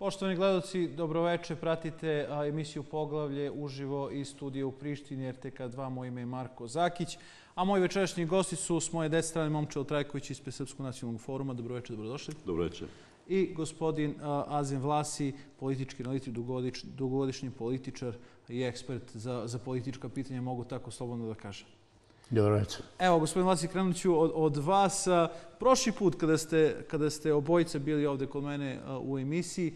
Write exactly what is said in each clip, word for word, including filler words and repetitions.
Poštovani gledaoci, dobroveče, pratite emisiju Poglavlje uživo iz studija u Prištini, R T K dva, moje ime je Marko Zakić, a moji večerašnji gosti su s moje desne strane Momčilo Trajković ispred Srpskog nacionalnog foruma. Dobroveče, dobrodošli. Dobroveče. I gospodin Azem Vlasi, politički analitik, dugogodišnji političar i ekspert za, za politička pitanja, mogu tako slobodno da kažem. Dobroveče. Evo, gospodin Vlasi, krenut ću od, od vas. Prošli put kada ste, kada ste obojica bili ovde kod mene u emisiji,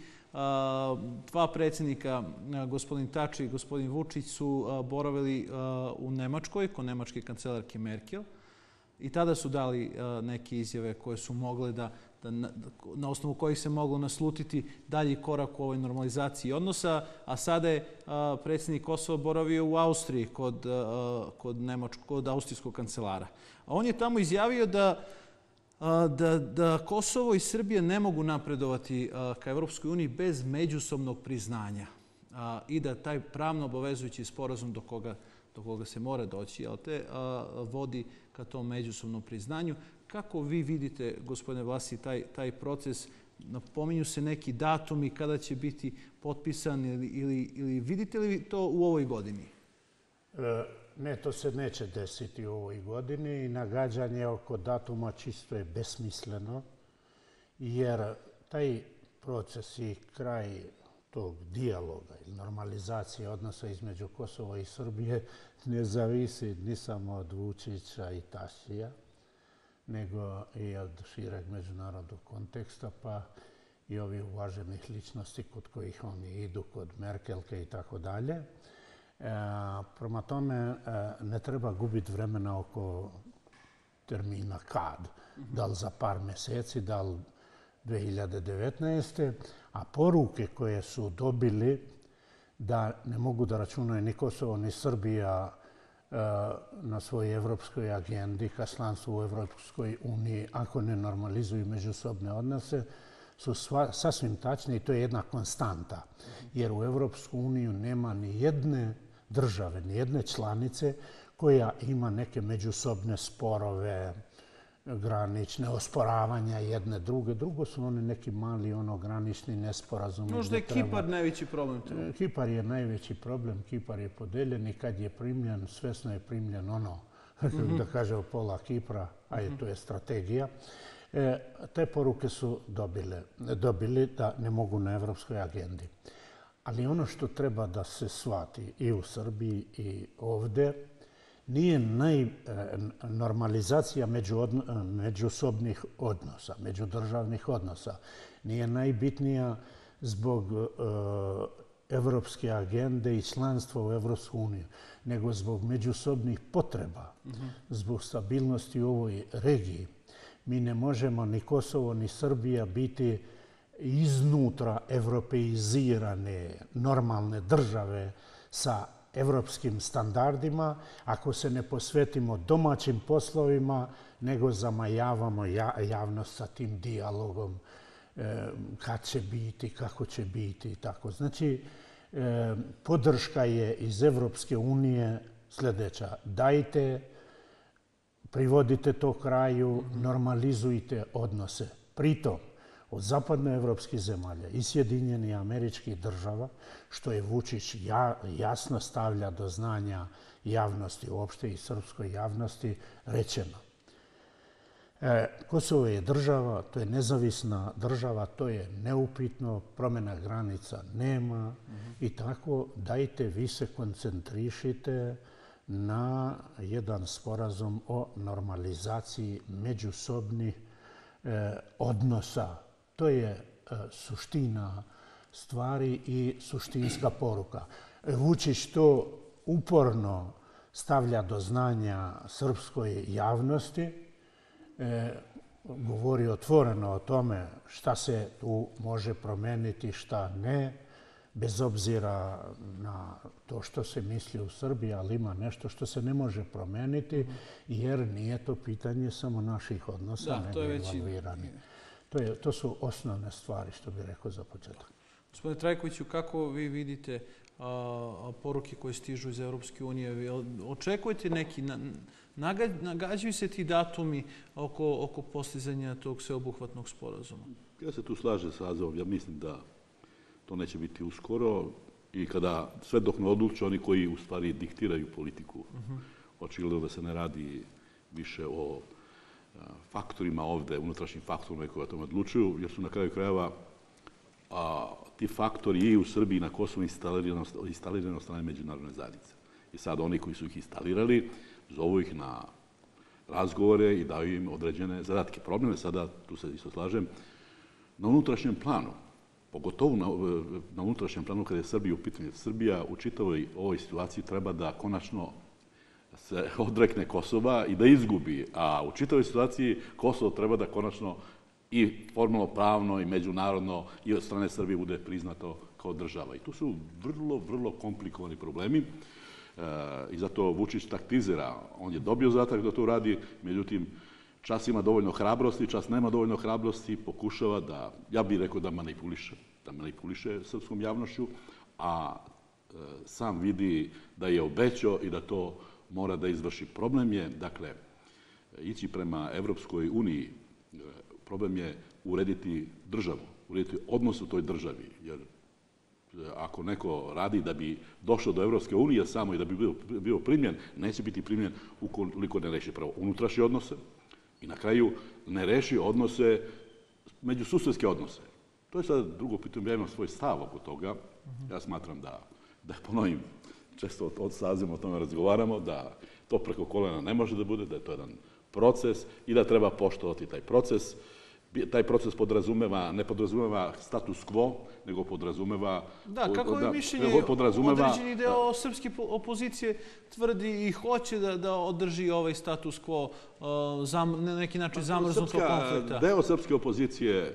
dva predsjednika, gospodin Tači i gospodin Vučić, su boravili u Nemačkoj, kod nemačke kancelarke Merkel. I tada su dali neke izjave koje su mogle da, da na osnovu kojih se moglo naslutiti dalji korak u ovoj normalizaciji odnosa, a sada je predsjednik Kosova boravio u Austriji kod, kod, Nemačko, kod austrijskog kancelara. A on je tamo izjavio da, da, da Kosovo i Srbija ne mogu napredovati ka Evropskoj uniji bez međusobnog priznanja i da taj pravno obavezujući sporazum do koga, do koga se mora doći, jel te, vodi ka tom međusobnom priznanju. Kako vi vidite, gospodine Vlasi, taj, taj proces? Napominju se neki datumi kada će biti potpisan ili, ili, ili vidite li to u ovoj godini? Ne, to se neće desiti u ovoj godini i nagađanje oko datuma čisto je besmisleno, jer taj proces i kraj tog dijaloga i normalizacije odnosa između Kosova i Srbije ne zavisi ni samo od Vučića i Tašija, nego i od šireg međunarodnog konteksta, pa i ovih uvaženih ličnosti kod kojih oni idu, kod Merkelke i tako dalje. Prema tome, ne treba gubiti vremena oko termina kad. Da li za par mjeseci, da li dve hiljade devetnaeste. A poruke koje su dobili da ne mogu da računaju ni Kosovo ni Srbija na svojoj evropskoj agendi ka članstvu u Evropskoj uniji ako ne normalizuju međusobne odnose su sva, sasvim tačne i to je jedna konstanta. Jer u Evropsku uniju nema ni jedne države, ni jedne članice koja ima neke međusobne sporove, granične osporavanja jedne druge. Drugo su oni neki mali ono granični nesporazumi. Možda je Kipar najveći problem tu. Kipar je najveći problem. Kipar je podeljen i kad je primljen, svesno je primljen ono, da kaže pola Kipra, a to je strategija. E, te poruke su dobile, dobili da ne mogu na evropskoj agendi. Ali ono što treba da se shvati i u Srbiji i ovde, nije naj, normalizacija među odno, međusobnih odnosa, međudržavnih odnosa, nije najbitnija zbog uh, evropske agende i članstva u Evropsku uniju, nego zbog međusobnih potreba, mm-hmm. zbog stabilnosti u ovoj regiji. Mi ne možemo ni Kosovo ni Srbija biti iznutra evropeizirane normalne države sa evropskim standardima ako se ne posvetimo domaćim poslovima, nego zamajavamo javnost sa tim dijalogom kad će biti, kako će biti i tako. Znači, podrška je iz Evropske unije sljedeća. Dajte, privodite to kraju, normalizujte odnose. Pritom, od zapadnoevropskih zemalja i Sjedinjenih Američkih Država, što je Vučić ja, jasno stavlja do znanja javnosti, uopšte i srpskoj javnosti, rečeno. E, Kosovo je država, to je nezavisna država, to je neupitno, promjena granica nema mm-hmm. i tako dajte vi se koncentrišite na jedan sporazum o normalizaciji međusobnih e, odnosa. To je e, suština stvari i suštinska poruka. Vučić to uporno stavlja do znanja srpskoj javnosti, e, govori otvoreno o tome šta se tu može promeniti, šta ne, bez obzira na to što se misli u Srbiji, ali ima nešto što se ne može promeniti, jer nije to pitanje samo naših odnosa, da, nego evaluirani. To, je, to su osnovne stvari, što bih rekao za početak. Gospodine Trajkoviću, kako vi vidite a, a, poruke koje stižu iz Evropske unije? Očekujete neki, na, nagađ, nagađaju se ti datumi oko, oko postizanja tog sveobuhvatnog sporazuma? Ja se tu slažem sa Azom. Ja mislim da to neće biti uskoro i kada sve dok ne odluče oni koji u stvari diktiraju politiku. Očigledno da se ne radi više o faktorima ovde, unutrašnjim faktorima koji o tome odlučuju, jer su na kraju krajeva a, ti faktori i u Srbiji i na Kosovu instalirani, instalirani od strane međunarodne zajednice. I sad oni koji su ih instalirali, zovu ih na razgovore i daju im određene zadatke. Problem je sada, tu se isto slažem, na unutrašnjem planu, pogotovo na, na unutrašnjem planu kada je Srbija u pitanju. Srbija u čitavoj ovoj situaciji treba da konačno se odrekne Kosova i da izgubi, a u čitavoj situaciji Kosovo treba da konačno i formalno pravno i međunarodno i od strane Srbije bude priznato kao država. I tu su vrlo, vrlo komplikovani problemi. I zato Vučić taktizira. On je dobio zadatak da to radi, međutim, čas ima dovoljno hrabrosti, čas nema dovoljno hrabrosti, pokušava da, ja bih rekao da manipuliše, da manipuliše srpskom javnošću, a sam vidi da je obećao i da to mora da izvrši. Problem je, dakle, ići prema Evropskoj uniji, problem je urediti državu, urediti odnos u toj državi, jer ako neko radi da bi došao do Evropske unije samo i da bi bio, bio primljen, neće biti primljen ukoliko ne reši prvo unutrašnje odnose i na kraju ne reši odnose, međususedske odnose. To je sad drugo pitanje, ja imam svoj stav oko toga. Ja smatram da, da ponovim, često od, od sazima o tome razgovaramo, da to preko kolena ne može da bude, da je to jedan proces i da treba poštovati taj proces. Taj proces podrazumeva, ne podrazumeva status quo, nego podrazumeva... Da, kako je mišljenje, određeni deo srpske opozicije tvrdi i hoće da, da održi ovaj status quo, zam, na neki način zamrznutog konflikta. Deo srpske opozicije,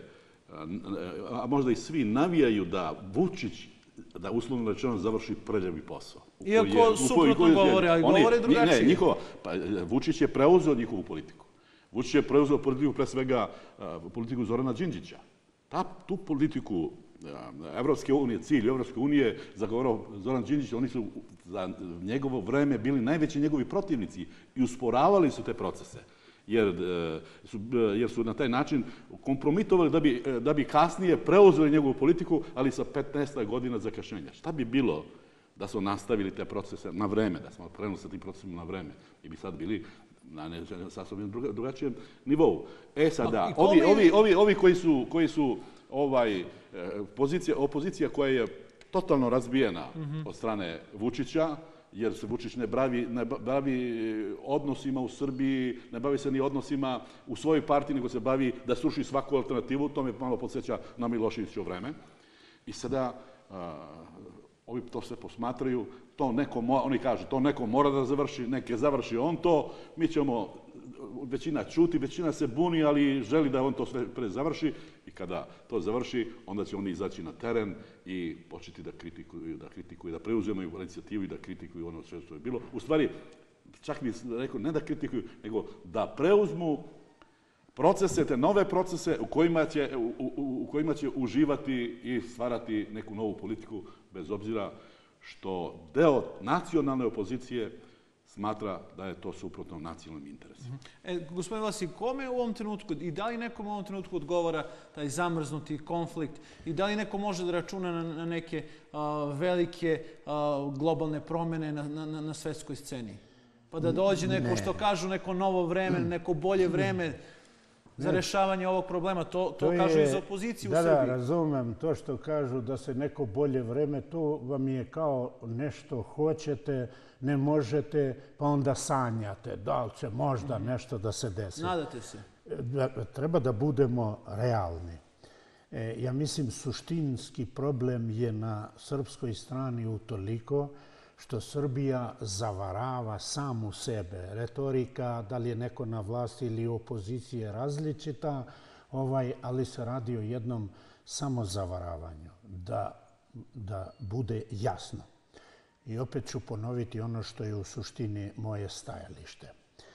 a možda i svi, navijaju da Vučić, da uslovno rečeno završi prljavi posao. Iako suprotno govore, ali govore drugačije. Ne, njihova, pa Vučić je preuzeo njihovu politiku. Vučić je preuzeo politiku, pre svega politiku Zorana Đinđića. Ta, tu politiku Evropske unije, cilj Evropske unije zagovarao Zoran Đinđić, oni su za njegovo vreme bili najveći njegovi protivnici i usporavali su te procese. Jer su, jer su na taj način kompromitovali da bi, da bi kasnije preuzeli njegovu politiku, ali sa petnaest godina zakašnjenja. Šta bi bilo da smo nastavili te procese na vreme, da smo krenuli sa tim procesima na vreme? I bi sad bili na ne, sasvim drugačijem nivou. E sada, ovi, ovi, ovi, ovi koji su, koji su ovaj, pozicija, opozicija koja je totalno razbijena mm-hmm. od strane Vučića, jer se Vučić ne bavi, ne bavi odnosima u Srbiji, ne bavi se ni odnosima u svojoj partiji, nego se bavi da sruši svaku alternativu. To me malo podsjeća na Miloševićevo vreme. I sada a, ovi to sve posmatraju, to neko, oni kažu, to neko mora da završi, neke završi on to, mi ćemo, većina čuti, većina se buni, ali želi da on to sve pre završi i kada to završi, onda će oni izaći na teren i početi da kritikuju, da kritikuju, da preuzimaju inicijativu i da kritikuju ono sve što je bilo. U stvari, čak mi rekao, ne da kritikuju, nego da preuzmu procese, te nove procese u kojima će, u, u, u kojima će uživati i stvarati neku novu politiku, bez obzira što deo nacionalne opozicije smatra da je to suprotno nacionalnim interesima. E, gospodin Vasi, kome u ovom trenutku i da li nekom u ovom trenutku odgovara taj zamrznuti konflikt i da li neko može da računa na, na neke a, velike a, globalne promene na, na, na svetskoj sceni? Pa da dođe neko, ne. što kažu, neko novo vreme, neko bolje vreme za rešavanje ovog problema. To, to, to kažu je, iz opozicije da, u Srbiji. Da, razumem to što kažu da se neko bolje vreme, to vam je kao nešto hoćete, ne možete, pa onda sanjate da li će možda mm-hmm. nešto da se desi. Nadate se. Treba da budemo realni. E, ja mislim suštinski problem je na srpskoj strani utoliko što Srbija zavarava samu sebe. Retorika, da li je neko na vlasti ili opozicije, različita, ovaj, ali se radi o jednom samozavaravanju, da, da bude jasno. I opet ću ponoviti ono što je u suštini moje stajalište.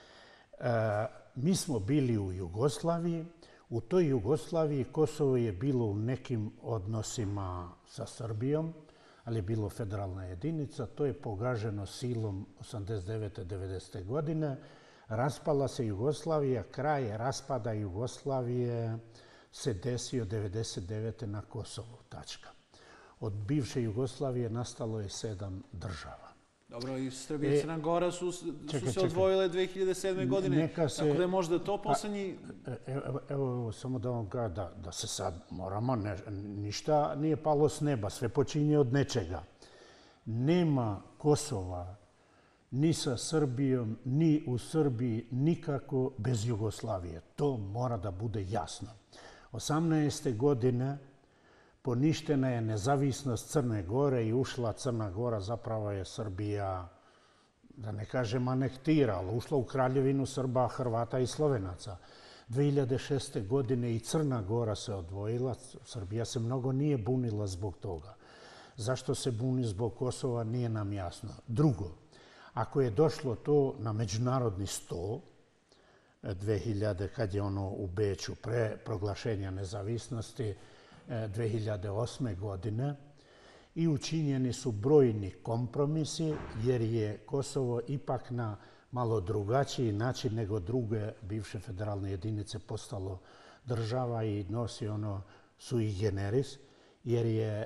E, mi smo bili u Jugoslaviji. U toj Jugoslaviji Kosovo je bilo u nekim odnosima sa Srbijom, ali je bilo federalna jedinica. To je pogaženo silom osamdeset devete devedesete godine. Raspala se Jugoslavija, kraj raspada Jugoslavije se desio devedeset devete na Kosovu. Tačka. od bivše Jugoslavije nastalo je sedam država. Dobro, i Srbija i Crna Gora su, su čekaj, se odvojile dve hiljade sedme. godine, se, tako da je možda to poslednji... Evo, evo, samo da vam kažem da, da se sad moramo, ne, ništa nije palo s neba, sve počinje od nečega. Nema Kosova ni sa Srbijom, ni u Srbiji, nikako bez Jugoslavije. To mora da bude jasno. osamnaeste. godine poništena je nezavisnost Crne Gore i ušla Crna Gora, zapravo je Srbija, da ne kažem anektirala, ušla u kraljevinu Srba, Hrvata i Slovenaca. dve hiljade šeste. godine i Crna Gora se odvojila, Srbija se mnogo nije bunila zbog toga. Zašto se buni zbog Kosova, nije nam jasno. Drugo, ako je došlo to na međunarodni sto, dve hiljade. kad je ono u Beču pre proglašenja nezavisnosti, dve hiljade osme. godine, i učinjeni su brojni kompromisi, jer je Kosovo ipak na malo drugačiji način nego druge bivše federalne jedinice postalo država i nosi ono sui generis, jer je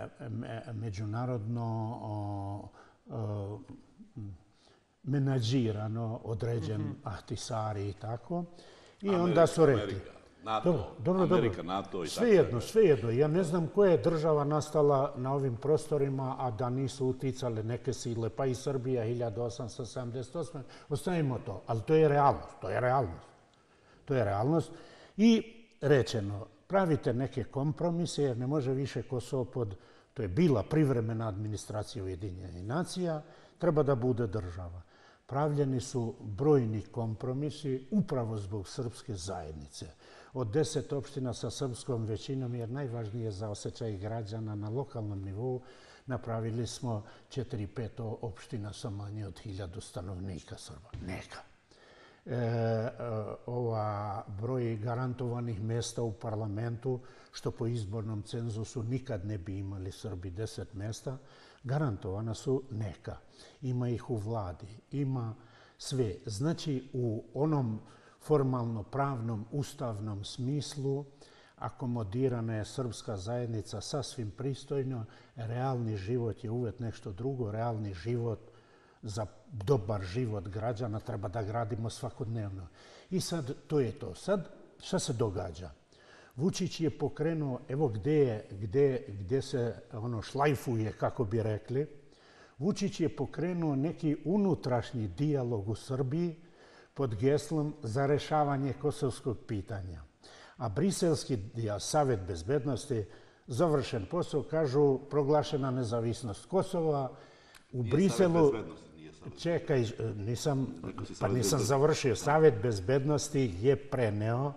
međunarodno menadžirano, određen Ahtisari i tako. I onda su rekli... NATO, dobro, Amerika, dobro. NATO i tako. Svejedno, svejedno. Ja ne znam koja je država nastala na ovim prostorima, a da nisu uticale neke sile, pa i Srbija hiljadu osamsto sedamdeset osme. Ostavimo to, ali to je realnost. To je realnost. To je realnost. I rečeno, pravite neke kompromise, jer ne može više Kosovo pod... To je bila privremena administracija Ujedinjenih nacija, treba da bude država. Pravljeni su brojni kompromisi upravo zbog srpske zajednice. Od deset opština sa srpskom većinom, jer najvažnije za osjećaj građana na lokalnom nivou, napravili smo četiri pet opština sa manje od hiljadu stanovnika Srba. Neka. E, ova broj garantovanih mjesta u parlamentu, što po izbornom cenzusu nikad ne bi imali Srbi deset mjesta, garantovana su neka. Ima ih u vladi, ima sve. Znači, u onom formalno-pravnom, ustavnom smislu akomodirana je srpska zajednica sasvim pristojno. Realni život je uvek nešto drugo. Realni život za dobar život građana treba da gradimo svakodnevno. I sad, to je to. Sad, šta se događa? Vučić je pokrenuo, evo gde, gde, gde se ono šlajfuje, kako bi rekli, Vučić je pokrenuo neki unutrašnji dijalog u Srbiji pod geslom za rešavanje kosovskog pitanja. A Briselski savet bezbednosti, završen posao, kažu proglašena nezavisnost Kosova. U Briselu... Čekaj, nisam, pa nisam završio. Savet bezbednosti je preneo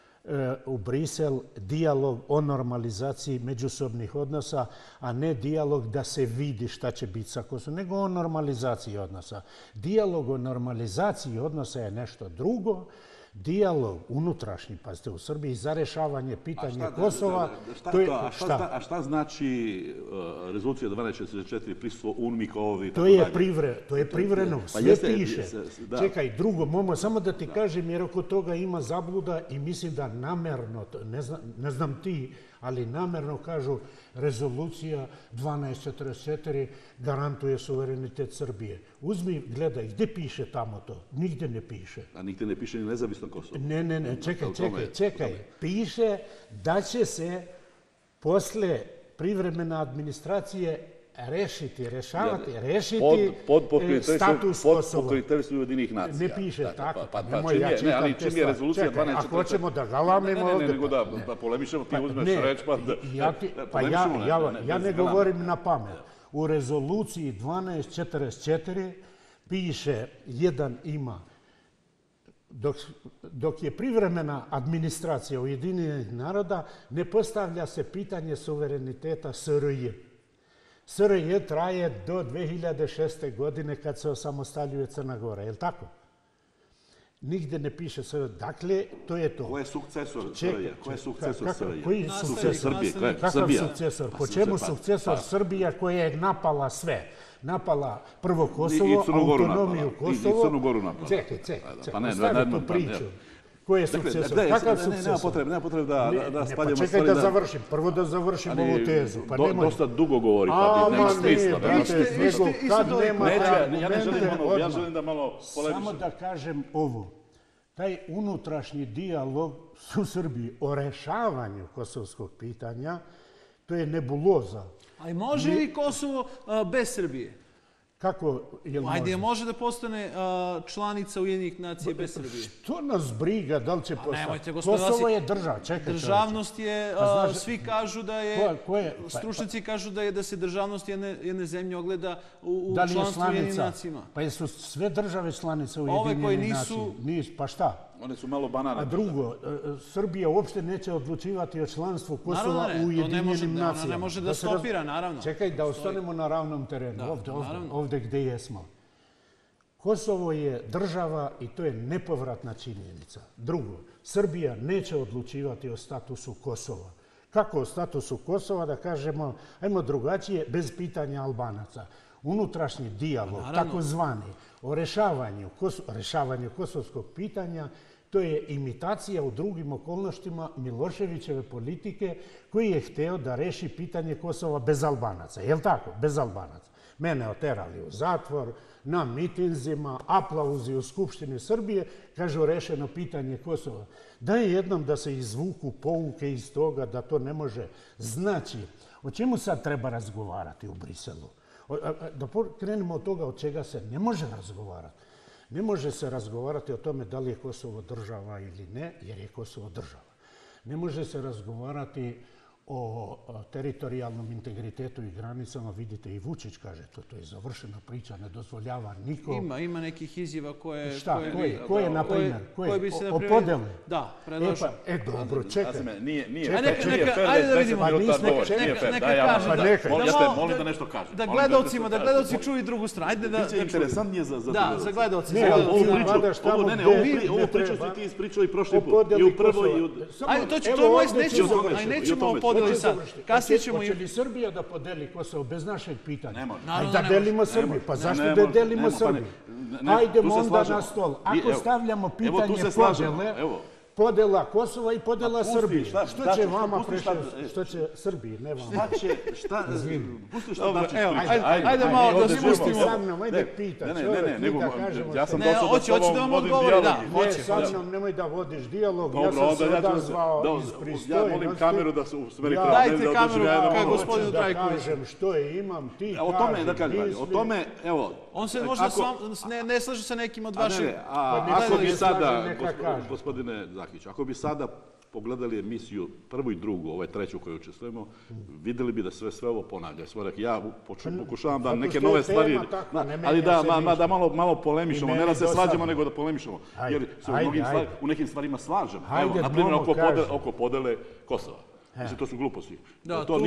u Brisel dijalog o normalizaciji međusobnih odnosa, a ne dijalog da se vidi šta će biti sa Kosovom, nego o normalizaciji odnosa. Dijalog o normalizaciji odnosa je nešto drugo. Dijalog unutrašnji, pazite, u Srbiji za rešavanje pitanja Kosova... A šta znači rezolucija dvanaest četrdeset četiri prisustvo UNMIK-ovi? To je privremeno, sve piše. Čekaj, drugo, Momo, samo da ti kažem, jer oko toga ima zabluda i mislim da namerno, ne znam ti, ali namerno kažu rezolucija dvanaest četrdeset četiri garantuje suverenitet Srbije. Uzmi, gledaj, gde piše tamo to? Nigde ne piše. A nigde ne piše ni nezavisno Kosovo? Ne, ne, ne, čekaj, čekaj, čekaj. Piše da će se posle privremene administracije rešiti, rešavati, rešiti status Kosova. Pod pokroviteljstvom Ujedinjenih nacija. Ne piše tako. Nemoj, ja čitam te stvari. Rezolucija dvanaest četrdeset četiri. Ako hoćemo da galamimo ovdje... Ne, ne, nego da polemišemo, ti uzmeš reč pa da... Pa ja ne govorim na pamet. U rezoluciji dvanaest četrdeset četiri piše, jedan ima, dok je privremena administracija Ujedinjenih naroda, ne postavlja se pitanje suvereniteta S R J. S R J traje do dve hiljade šeste. godine kad se osamostaljuje Crna Gora, je li tako? Nigde ne piše S R J. Dakle, to je to. Ko je sukcesor S R J? Ko je sukcesor S R J? Koji sukcesor? Kakav sukcesor? Po čemu sukcesor Srbija koja je napala sve? Napala prvo Kosovo, autonomiju Kosovo. I Crnu Goru napala. Čekaj, čekaj, ostavi tu priču. Ko je sukcesor? Kakav sukcesor? Nema potrebe, nema potrebe da, da, da spaljamo stvari. Pa čekaj da završim. Prvo da završim ovu tezu. Pa do, dosta dugo govori, pa nema smisla. Kad nema argumente, ja želim da malo polemišem. Samo da kažem ovo. Taj unutrašnji dijalog u Srbiji o rešavanju kosovskog pitanja, to je nebuloza. Ali može li Kosovo bez Srbije? Kako, jel može? Ajde, može da postane članica Ujedinjenih nacija bez Srbije? Što nas briga da li će postati? Kosovo Vasi, je država, čekaj. Državnost je, znaš, svi kažu da je, ko, ko je pa, stručnici kažu da je da se državnost jedne, jedne zemlje ogleda u, u da li članstvu Ujedinjenih nacijama. Pa jesu sve države članice Ujedinjenih nacija? Nisu. Pa šta? One su malo banane. A drugo, Srbija uopšte neće odlučivati o članstvu Kosova u Ujedinjenim nacijama. Ona ne može da stopira, naravno. Čekaj, da ostanemo na ravnom terenu, ovde, ovde, ovde gde jesmo. Kosovo je država i to je nepovratna činjenica. Drugo, Srbija neće odlučivati o statusu Kosova. Kako o statusu Kosova, da kažemo, ajmo drugačije, bez pitanja Albanaca. Unutrašnji dijalog, takozvani, o rešavanju, rešavanju kosovskog pitanja, to je imitacija u drugim okolnostima Miloševićeve politike koji je hteo da reši pitanje Kosova bez Albanaca. Je li tako? Bez Albanaca. Mene oterali u zatvor, na mitinzima, aplauzi u Skupštini Srbije, kažu rešeno pitanje Kosova. Daj jednom da se izvuku pouke iz toga da to ne može. Znači, o čemu sad treba razgovarati u Briselu? Da krenemo od toga od čega se ne može razgovarati. Ne može se razgovarati o tome da li je Kosovo država ili ne, jer je Kosovo država. Ne može se razgovarati o teritorijalnom integritetu i granicama. Vidite, i Vučić kaže to, to je završena priča, ne dozvoljava niko. Ima, ima nekih izjava koje... Šta, koje, koje, na primjer? Koje bi se, o podele? Da, predlažem. E, dobro, čekaj. Nije, nije, ajde da vidimo. Neka kaže, molim da nešto kaže. Da gledalcima, da gledalci čuju drugu stranu. Ajde da čuju. Interesantnije za gledalci. Da, za gledalci. Ne, ne, ovu priču si ti ispričali prošli put. I u prvoj i u... Ajde, to ću, to je moje, nećemo o podeli sad. Kasnije ćemo... Hoće li Srbija da podeli Kosovo bez našeg pitanja? Ne može. Ajde da delimo Srbiju. Pa zašto da delimo Srbiju? Hajdemo onda na stol. Ako stavljamo pitanje podele, podela Kosova i podela Srbije. Što će vama preći? Što će Srbiji, ne vama? Šta će, šta, pusti šta Dačić priča. Ajde malo da spustimo. Sa mnom, ajde pitać. Ne, ne, ne, nego ja sam došao da s tobom vodim dijalog. Ne, sa mnom nemoj da vodiš dijalog. Ja sam se odazvao iz pristojnosti. Ja molim kameru da se usmeri pravo. Dajte kameru ka gospodinu Trajkoviću. Da kažem što je imam, ti kažem. O tome, da kažem, o tome, evo... On se možda ne slaže sa nekim od vaših... Ako bi sada, gospodine Zakić, ako bi sada pogledali emisiju prvu i drugu, ovaj treću koju učestvujemo, videli bi da sve sve ovo ponavlja. Ja pokušavam da neke nove stvari, ali da malo polemišemo, ne da se slađemo, nego da polemišemo. Jer se u nekim stvarima slažemo. Na primjer, oko podele Kosova. Mislim, to su gluposti. To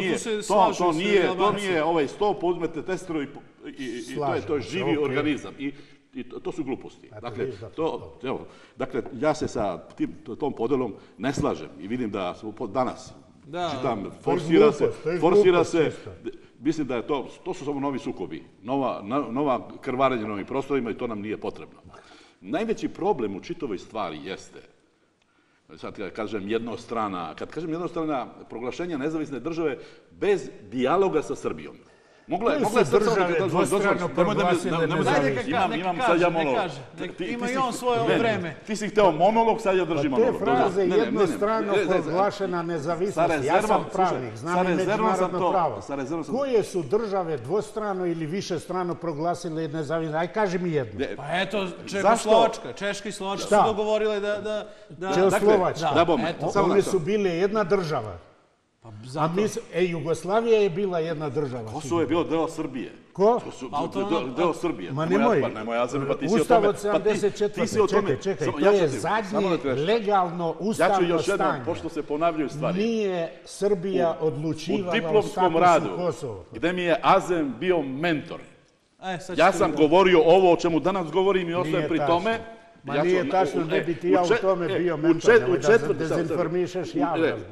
nije ovaj stop, uzmete testeru i to je živi organizam. I to su gluposti. Dakle, to, evo, dakle, ja se sa tim, tom podelom ne slažem i vidim da danas čitam, forsira se, forsira se, mislim da je to, to su samo novi sukobi, nova, nova krvarenja na ovim prostorima i to nam nije potrebno. Najveći problem u čitavoj stvari jeste, sad kad kažem jednostrana, kad kažem jednostrana proglašenja nezavisne države bez dijaloga sa Srbijom. Mogla je države dvostrano proglasile nezavisnost. Imam sad ja monolog. Ima i on svoje vreme. Ti si hteo monolog, sad ja držim monolog. Te fraze jednostrano proglašena nezavisnost. Ja sam pravnik, znam i međunarodno pravo. Koje su države dvostrano ili višestrano proglasile nezavisnost? Aj, kaži mi jedno. Pa eto, Češko-Slovačka. Češka i Slovačka su dogovorile da... Češko-Slovačka. One su bile jedna država. A e, Jugoslavija je bila jedna država. Kosovo je bilo deo Srbije. Ko? Deo Srbije. Ma nemoj. Ustav od sedamdeset četvrte. Čekaj, čekaj. To je zadnje legalno ustavno stanje. Ja ću još jednom, pošto se ponavljaju stvari. Nije Srbija odlučivala o statusu Kosova. Gde mi je Azem bio mentor. Ja sam govorio ovo o čemu danas govorim i ostajem pri tome. Ma nije tačno, ne bi ti ja u tome bio mentor, nemoj da se dezinformišeš javnost.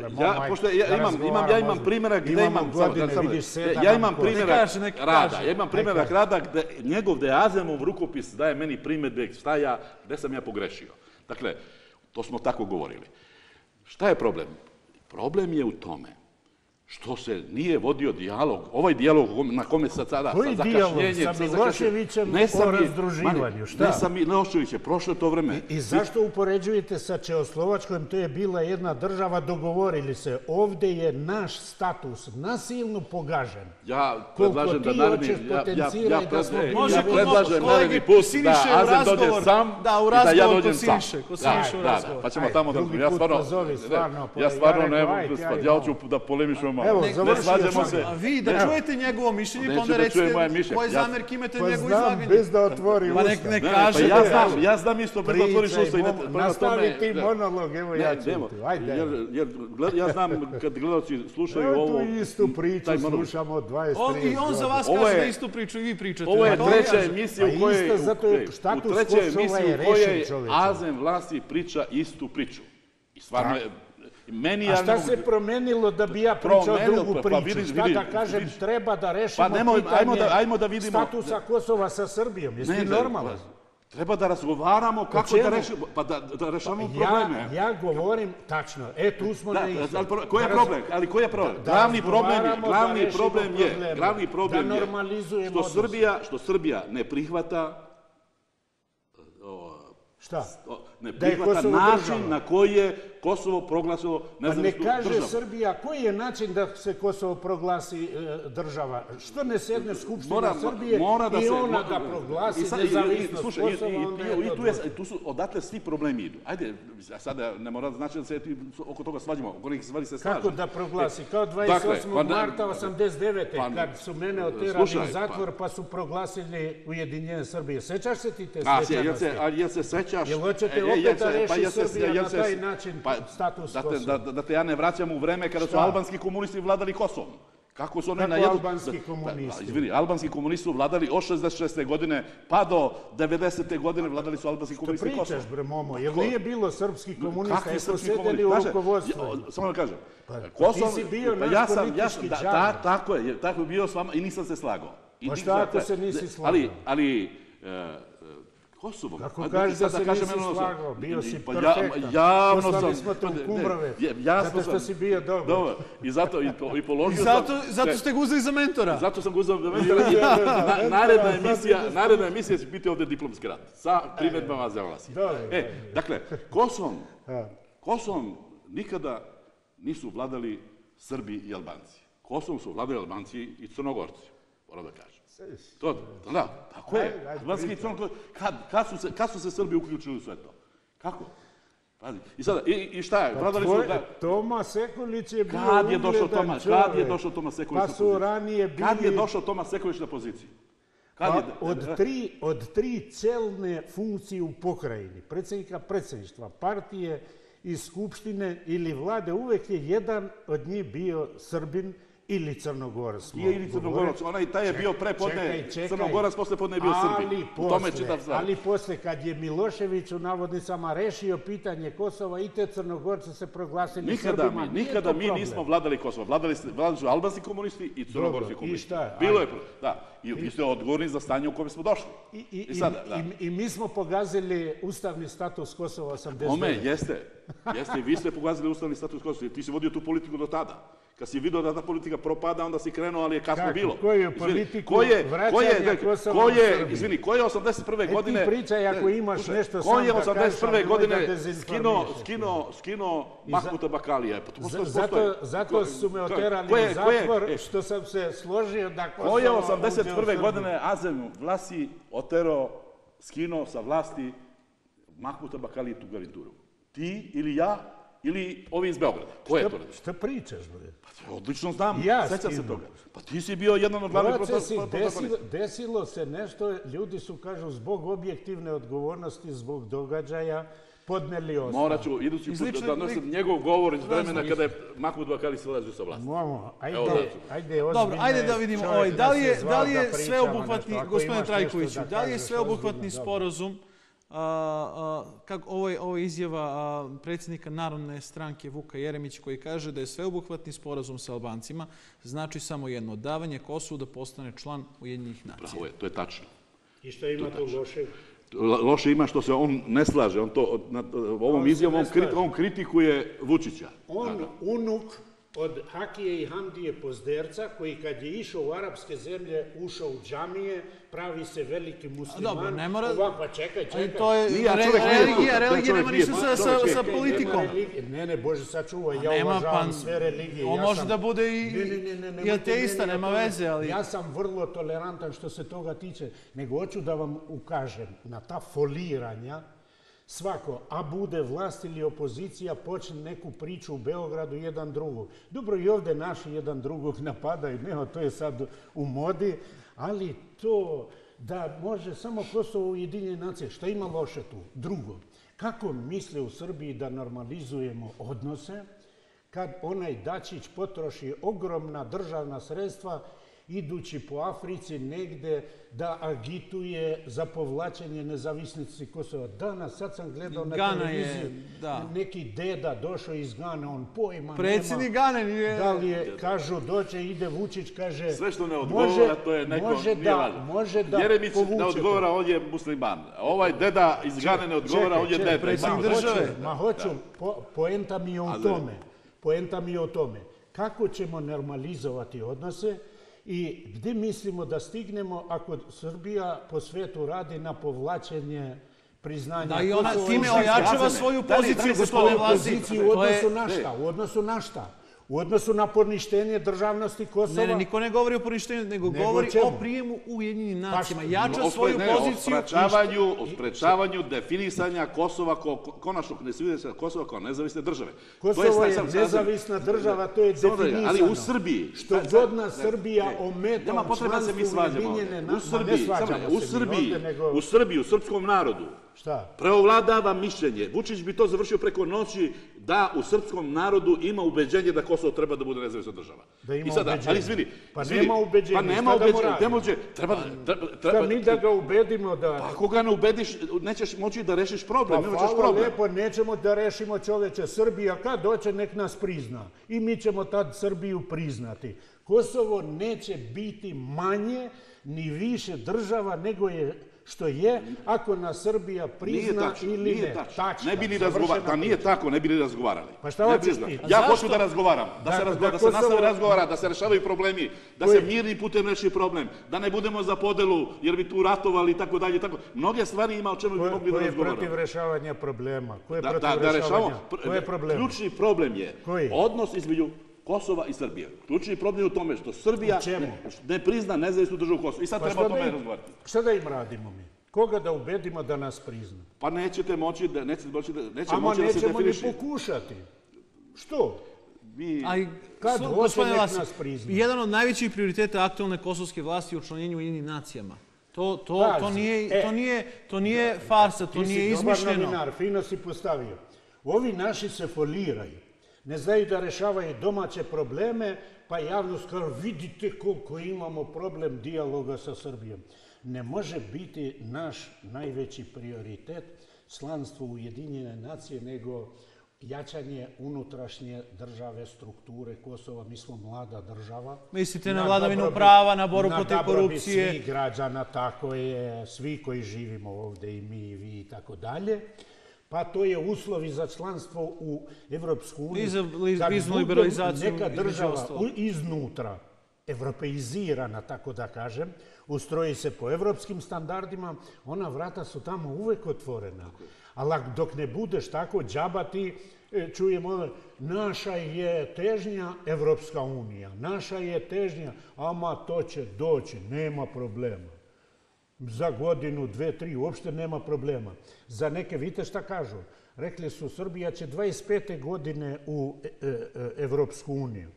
Ja imam primjerak gde imam... Ja imam primjerak rada, ja imam primjerak rada gde njegov, gde Azemov rukopis daje meni primjedbe šta ja, gde sam ja pogrešio. Dakle, To smo tako govorili. Šta je problem? Problem je u tome što se nije vodio dijalog, ovaj dijalog na kome sad sada... Koji dijalog? Sa Miloševićem o razdruživanju, šta? Ne sa Miloševićem, prošlo je to vreme. I zašto upoređujete sa Čehoslovačkom? To je bila jedna država, dogovorili se. Ovde je naš status nasilno pogažen. Ja predlažem da naredni... Ja predlažem naredni put da Azem dođe sam i da ja dođem sam. Pa ćemo tamo da... Ja stvarno ne mogu spati. Ja hoću da polemišem. Evo, završio se. A vi da čujete njegovo mišljenje, pa onda recite koje zamjerke imate na njegovo izlaganje. Pa znam, bez da otvori usta. Pa nek kaže. Ja znam, ja znam isto bez da otvoriš usta. Nastavi ti monolog, evo ja ću ti. Jer ja znam kad gledalci slušaju ovo... Evo tu istu priču slušamo dvadeset trideset godina. I on za vas kaže da istu priču i vi pričate. Ovo je treća emisija u kojoj... U trećoj emisiji u kojoj Azem vlasti priča istu priču. I stvarno je... A šta se promenilo da bi ja pričao drugu priču? Šta da kažem, treba da rešimo pitanje statusa Kosova sa Srbijom? Jesi ti normalan? Treba da razgovaramo kako da rešavamo probleme. Ja govorim tačno, e tu smo na isto. Koji je problem? Ali koji je problem? Glavni problem je, glavni problem je što Srbija ne prihvata šta? Ne prihvata način na koji je Kosovo proglasilo nezavisnu državu. Ne kaže Srbija koji je način da se Kosovo proglasi država. Što ne sedne Skupština Srbije i ona da proglasi nezavisnost Kosova, onda je to dobro. I tu su odatle svi problemi idu. Ajde, sada ne mora znači da se oko toga svađamo, oko nekih stvari se slažemo. Kako da proglasi? Kao dvadeset osmog marta osamdeset devete kad su mene oterali u zatvor pa su proglasili Ujedinjenje Srbije. Sećaš se ti te svečanosti? Jel se sećaš? Jel hoćete opet da reši Srbija na taj način status Kosova? Da te ja ne vraćam u vreme kada su albanski komunisti vladali Kosovom. Kako su albanski komunisti? Izvini, albanski komunisti su vladali od šezdeset šeste godine pa do devedesete godine vladali su albanski komunisti Kosovom. Što pričaš, bre, Momo? Jel nije bilo srpskih komunista? Jesu sedeli u rukovodstvu? Samo da kažem. Ti si bio naš politički džanar. Tako je, tako je bio s vama i nisam se slagao. Pa šta ako se nisi slagao? Ali... Kosovo. Kako kažeš da se nisi slagao, bio si perfektan. Javno sam. Poslali smo te u Kumrovec, zato što si bio dobar. I zato i položio sam... I zato ste ga uzeli za mentora. Zato sam ga uzeli za mentora. Naredna emisija će biti ovdje diplomski rad. Sa primjedbama za vas. Dakle, Kosovom nikada nisu vladali Srbi i Albanci. Kosovom su vladali Albanci i Crnogorci, moram da kažem. To, da, tako je. Kad su se Srbi uključili u sve to? Kako? I sada, i šta je? Toma Sekulić je bio ugledan čovjek. Kad je došao Toma Sekulić na poziciju? Pa su ranije bili... Kad je došao Toma Sekulić na poziciju? Od tri celne funkcije u pokrajini, predsjednika predsjedništva, partije i skupštine ili vlade, uvek je jedan od njih bio Srbin ili Crnogorac. Nije ili Crnogorac, onaj taj je bio prepodne, Crnogorac posle podne je bio Srbin. Ali posle, kad je Milošević u navodnicama rešio pitanje Kosova i te Crnogorce se proglasili Srbima. Nikada mi nismo vladali Kosovo. Vladali su albanski komunisti i crnogorski komunisti. I šta? Bilo je, da. I vi ste odgovorni za stanje u kome smo došli. I mi smo pogazili ustavni status Kosova osamdeset devete. Ome, jeste. Jeste, vi ste pogazili ustavni status Kosova. Ti si vodio tu politiku do tada. Kad si vidio da ta politika propada, onda si krenuo, ali je kasno bilo. Kako? Koju politiku vraćanja Kosova u Srbiji? Izvini, ko je osamdeset prve godine... E ti pričaj ako imaš nešto sam da kažeš, ko je osamdeset prve godine skinuo Mahmuta Bakalija? Zato su me oterali u zatvor, što sam se složio da Kosovo... Ko je osamdeset prve godine Azem Vlasi oterao, skinuo sa vlasti Mahmuta Bakalija tu garnituru? Ti ili ja? Ili ovi iz Beograda. Ko je to? Šta pričaš, bre? Pa odlično znam, sećam se toga. Pa ti si bio jedan od glavnih protagonista. Desilo se nešto, ljudi su, kažu, zbog objektivne odgovornosti, zbog događaja, podneli ostavku. Morat ću idući put da nosim njegov govor iz vremena kada je Mahmud Bakali silazio sa vlasti. Momo, ajde, ajde, dobro, ajde da vidimo, da li je sveobuhvatni, gospodine Trajkoviću, da li je sveobuhvatni sporazum, ovo je izjava predsjednika Narodne stranke Vuka Jeremića koji kaže da je sveobuhvatni sporazum sa Albancima znači samo jedno, davanje Kosovu da postane član Ujedinjenih nacija. Bravo je, to je tačno. I što ima tu loše? Loše ima što se on ne slaže. On to, na, ovom izjavom on, on kritikuje Vučića. On, unuk od Hakije i Hamdije Pozderca, koji kad je išao u arapske zemlje, ušao u džamije, pravi se veliki musliman. Dobro, ne mora... Ovako, pa čekaj, čekaj. To je Nije, re, čovjek nije religija, tu. religija nema ništa sa, sa, sa Čekaj, politikom. nema ne, ne, Bože, sačuvaj, ja nema, uvažavam pa, sve religije. On ja može sam, da bude i, ne, ne, ne, ne, i ateista, ne, nema ne, veze, ali... Ja sam vrlo tolerantan što se toga tiče, nego hoću da vam ukažem na ta foliranja. Svako, a bude vlast ili opozicija, počne neku priču u Beogradu jedan drugog. Dobro, i ovdje naši jedan drugog napadaju, ne, to je sad u modi, ali to da može samo Kosovo Ujedinjene nacije, šta ima loše tu? Drugo, kako misle u Srbiji da normalizujemo odnose kad onaj Dačić potroši ogromna državna sredstva idući po Africi negde da agituje za povlačenje nezavisnosti Kosova. Danas, sad sam gledao na Gana televiziju, je, da. neki deda došao iz Gane, on pojma Predsjednik nema. Gane nije... Da li je, kažu, dođe, ide Vučić, kaže... Sve što ne odgovara, može, to je neko... Može da, može da Jeremić povuče ne odgovara, to. on je musliman. Ovaj deda iz Gane ne odgovara, Čekaj, on je čekaj, deda. predsjednik ma države. Hoću, ma hoću, po, poenta mi je u Ali- tome. Poenta mi je u tome. Kako ćemo normalizovati odnose i gdje mislimo da stignemo ako Srbija po svetu radi na povlačenje priznanja Da i ona Kosova? time Slušaj, ojačava Razane, svoju da li- poziciju, da li se gospodine to- Vlasi. Poziciju u To je- odnosu na šta? U odnosu na šta? U odnosu na poništenje državnosti Kosova? Ne, ne, niko ne govori o poništenju, nego, Nego govori čemu? o prijemu u Ujedinjenim nacijama. šta? Jača O svoju ne, poziciju. O sprečavanju, o sprečavanju definisanja Kosova, ko, konačnog nezavisnog Kosova kao nezavisne države. Kosovo To je, sad- sad- nezavisna država, to je Samo da- definisano. Ali u Srbiji... Što sad- god sad- nas ne, Srbija ne, ometa nema u potrebe da se mi članstvu svađamo. Ujedinjene ovdje. na- U ma, Srbiji, ne svađamo samo- u se mi Srbiji, ovdje, nego- u Srbiji, u srpskom narodu, Šta? preovladava mišljenje. Vučić bi to završio preko noći da u srpskom narodu ima ubeđenje da Kosovo treba da bude nezavisna država. Da ima I sada, ubeđenje. ali izvini, Pa izvini, nema ubeđenja, Pa nema šta da mu ubeđenja, radimo? ne može, treba, treba, Šta treba, mi da ga ubedimo da... ako ga ne ubediš, nećeš moći da rešiš problem, Pa ne možeš hvala problem. lepo, nećemo da rešimo čoveče. Srbija kad doće nek nas prizna. I mi ćemo tad Srbiju priznati. Kosovo neće biti manje ni više država nego je što je ako nas Srbija Nije prizna tačno, ili nije ne. tačno. Tačka, Ne bi ni završena razgovarali, da nije priča. tako, ne bi ni razgovarali. Pa šta Ne hoćeš bi zna- ti? Ja A hoću zašto? da razgovaram, da, Da- se, razgo- da da se Kosovo- nastavi razgovara, da se rešavaju problemi, da Koji- se mirni putem reši problem, da ne budemo za podelu jer bi tu ratovali i tako dalje i tako. Mnoge stvari ima o čemu bi Ko, mogli ko da je razgovaramo. protiv rešavanja problema? Ko je Da, protiv da, da rešavanja? rešavamo. Ko je problem? Ključni problem je Koji? odnos između Kosova i Srbije. Ključni problem je u tome što Srbija U čemu? ne, ne prizna nezavisnu državu Kosova. I sad Pa treba o šta da tome im- razgovarati. Šta da im radimo mi? Koga da ubedimo da nas prizna? Pa nećete moći da, nećete moći da, neće Ama moći da se nećemo ni definiše. pokušati. Što? Vi, Ali, Kad slu- hoće, gospodine nek Vlasi, nas prizna. jedan od najvećih prioriteta aktualne kosovske vlasti je učlanjenje u Ujedinjenim nacijama. To, to, to, Pazi, nije, e, to, nije, to nije farsa, to Ti si nije dobar izmišljeno. novinar, fino si postavio. Ovi naši se foliraju. Ne znaju da rešavaju domaće probleme, pa javnost kaže vidite koliko imamo problem dijaloga sa Srbijom. Ne može biti naš najveći prioritet članstvo u Ujedinjene nacije nego jačanje unutrašnje države, strukture Kosova. Mi smo mlada država. Mislite na vladavinu dobrobit- prava, na borbu protiv Na dobrobit korupcije. svih građana, tako je, svi koji živimo ovdje, i mi, i vi, i tako dalje. Pa to je uslovi za članstvo u Evropsku uniju. I za li- Kad viznu bude liberalizaciju, neka između država ostalog. u- iznutra, evropeizirana, tako da kažem, ustroji se po evropskim standardima, ona vrata su tamo uvek otvorena. Ali dok ne budeš tako džaba ti, e, čujemo, naša je težnja Evropska unija, naša je težnja, ama to će doći, nema problema. Za godinu, dve, tri, uopšte nema problema. Za neke, vidite šta kažu, rekli su Srbija će dvadeset pete godine u e, e, Evropsku uniju.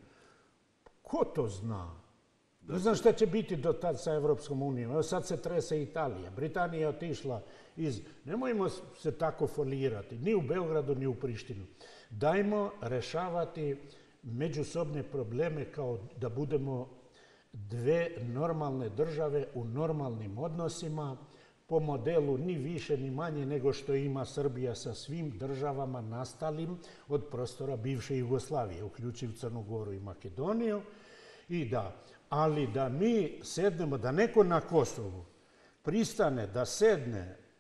Ko to zna? Ne znam šta će biti do tad sa Evropskom unijom. Evo sad se trese Italija. Britanija je otišla iz... Nemojmo se tako folirati, ni u Beogradu, ni u Prištinu. Dajmo rešavati međusobne probleme kao da budemo dve normalne države u normalnim odnosima po modelu ni više ni manje nego što ima Srbija sa svim državama nastalim od prostora bivše Jugoslavije, uključiv Crnu Goru i Makedoniju. I da, ali da mi sednemo, da neko na Kosovu pristane da sedne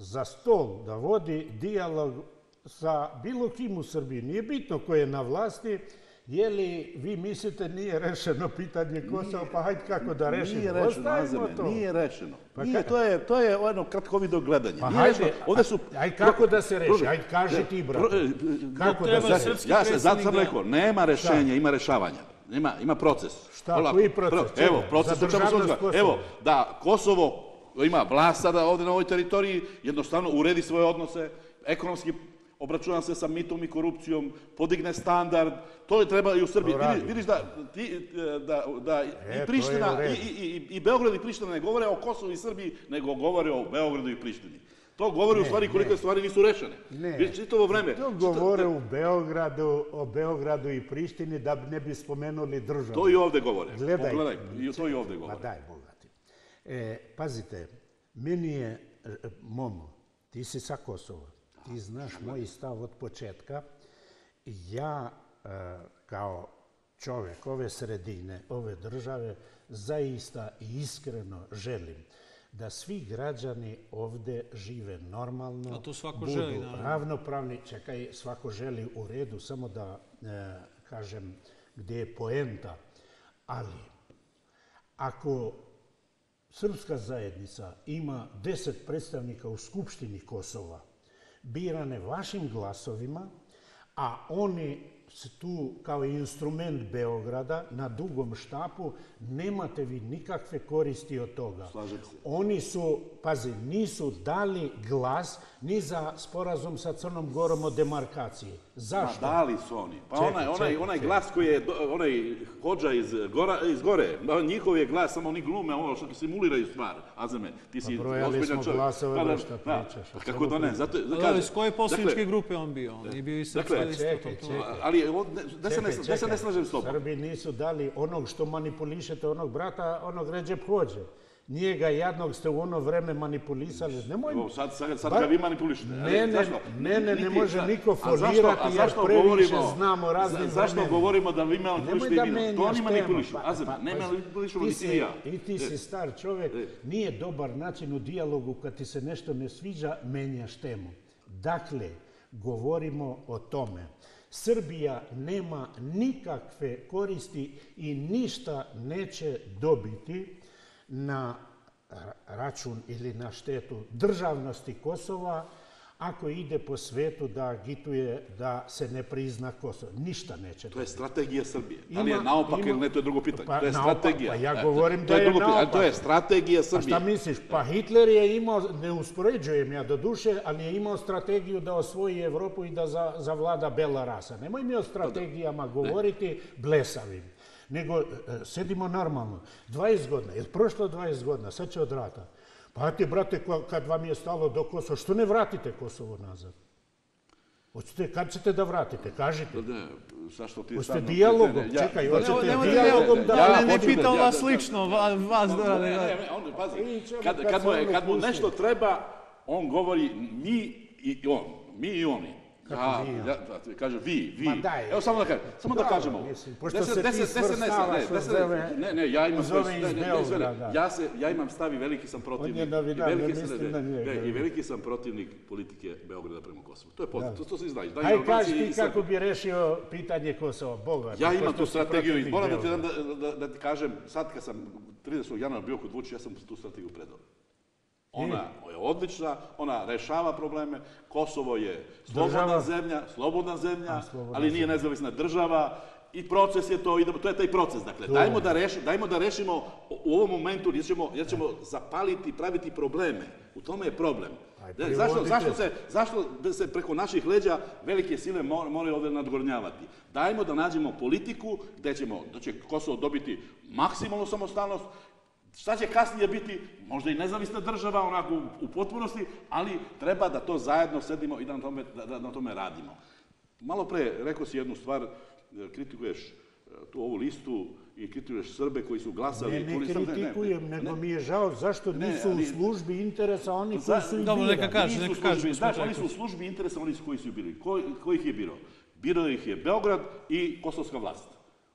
za stol da vodi dijalog sa bilo kim u Srbiji, nije bitno ko je na vlasti, je li vi mislite nije rešeno pitanje Kosova, pa hajde kako da rešimo? Nije rešeno, Azeme, nije rešeno. Nije, to je, to je ono kratkovido gledanje. Pa nije hajde, rešeno. Ovde su... Ajde kako da se reši? Ajde kaži ti, brate. Kako da se reši? Ja se zato sam rekao, nema rešenja, ima rešavanja. Ima, ima proces. Šta, koji proces? Evo, proces u čemu se uzgleda. Evo, da Kosovo ima vlast sada ovde na ovoj teritoriji, jednostavno uredi svoje odnose, ekonomski obračuna se sa mitom i korupcijom, podigne standard, to je treba i u Srbiji. Vidiš da, ti, da, da e, i Priština, i, i, i Beograd i Priština ne govore o Kosovu i Srbiji, nego govore o Beogradu i Prištini. To govori ne, u stvari koliko stvari nisu rešene. Ne, čitavo vreme. To govore u Beogradu, o Beogradu i Prištini da ne bi spomenuli državu. To i ovde govore. Gledaj. Pogledaj, to i ovde govore. Pa daj, bogati. E, pazite, meni je, Momo, ti si sa Kosova. Ti znaš moj stav od početka. Ja, kao čovjek ove sredine, ove države, zaista i iskreno želim da svi građani ovde žive normalno, a to svako budu želi, naravno. Ravnopravni. Čekaj, svako želi u redu, samo da e, kažem gdje je poenta. Ali, ako srpska zajednica ima deset predstavnika u Skupštini Kosova, birane vašim glasovima, a oni tu kao instrument Beograda na dugom štapu, nemate vi nikakve koristi od toga. Slažem se. Oni su, pazi, nisu dali glas ni za sporazum sa Crnom Gorom o demarkaciji. Zašto? Ma dali su oni. Pa čekaj, onaj, onaj, čekaj, onaj glas koji je, onaj hođa iz, gora, iz gore, njihov je glas, samo oni glume, ono što simuliraju stvar. Azeme, ti si pa brojali smo čovjek. glasove, pa, da, šta da, pričaš. Pa kako to ne? Zato, da, kaže, iz koje poslaničke grupe on bio? On je bio i srpska lista. Čekaj, čekaj. Ali, da se ne, čekaj, se ne slažem s tobom. Srbi nisu dali onog što manipulišete, onog brata, onog Ređep Hođe. Nije ga jadnog ste u ono vreme manipulisali. Nemoj... Evo, sad, sad, sad ga vi manipulišete. Ne, ne, ne, ne, ne može niko folirati jer previše znamo raznim vremenima. Zašto govorimo da vi manipulišete i vi? To oni manipulišu. Azema, ne manipulišemo ni ti i ja. I ti si star čovjek, nije dobar način u dijalogu kad ti se nešto ne sviđa, menjaš temu. Dakle, govorimo o tome. Srbija nema nikakve koristi i ništa neće dobiti na račun ili na štetu državnosti Kosova ako ide po svetu da agituje da se ne prizna Kosovo. Ništa neće. To je strategija Srbije. Da li je naopak ili ne, to je drugo pitanje. To je strategija. Pa ja govorim da je naopak. To je strategija Srbije. A šta misliš? Pa Hitler je imao, ne uspoređujem ja do duše, ali je imao strategiju da osvoji Evropu i da zavlada bela rasa. Nemoj mi o strategijama govoriti blesavim. Nego sedimo normalno. dvadeset godina, je prošlo dvadeset godina, sad će od rata. Pa ti, brate, kad vam je stalo do Kosova, što ne vratite Kosovo nazad? Hoćete, kad ćete da vratite? Kažite. Ne, zašto ti hoćete dijalogom? Čekaj, hoćete dijalogom da... Ne pitam vas lično, vas da... Ne, ne, on, pazi, kad mu nešto treba, on govori mi i on, mi i oni. Ja, ja, kaže vi, vi. Evo samo da kažem, samo da kažemo. Pošto se ti svrstavaš od zove, ne, ne, ja imam zove iz Beograda. Ja se, ja imam stav i veliki sam protivnik. On je novinar, ne mislim na njega. I veliki sam protivnik politike Beograda prema Kosovu. To je poznato, to se zna. Hajde kaži ti kako bi rešio pitanje Kosova, Boga. Ja imam tu strategiju i moram da ti kažem, sad kad sam tridesetog januara bio kod Vučića, ja sam tu strategiju predao. Ona je odlična, ona rešava probleme, Kosovo je slobodna zemlja, slobodna zemlja, ali nije nezavisna država i proces je to, to je taj proces. Dakle, dajmo da, reš, dajmo da rešimo u ovom momentu jer ćemo, jer ćemo zapaliti i praviti probleme. U tome je problem. Zašto, zašto, se, zašto se preko naših leđa velike sile moraju ovdje nadgornjavati? Dajmo da nađemo politiku gdje ćemo, da će Kosovo dobiti maksimalnu samostalnost. Šta će kasnije biti, možda i nezavisna država, onako u potpunosti, ali treba da to zajedno sedimo i da na tome, da, da na tome radimo. Malo pre rekao si jednu stvar, kritikuješ tu ovu listu i kritikuješ Srbe koji su glasali. Ne, ne kritikujem, nego mi je žao zašto nisu u službi interesa oni koji su i Dobro, neka kaže, neka kaže. Znaš, oni su u službi interesa oni koji su i bili. Ko ih je birao? Birao ih je Beograd i kosovska vlast.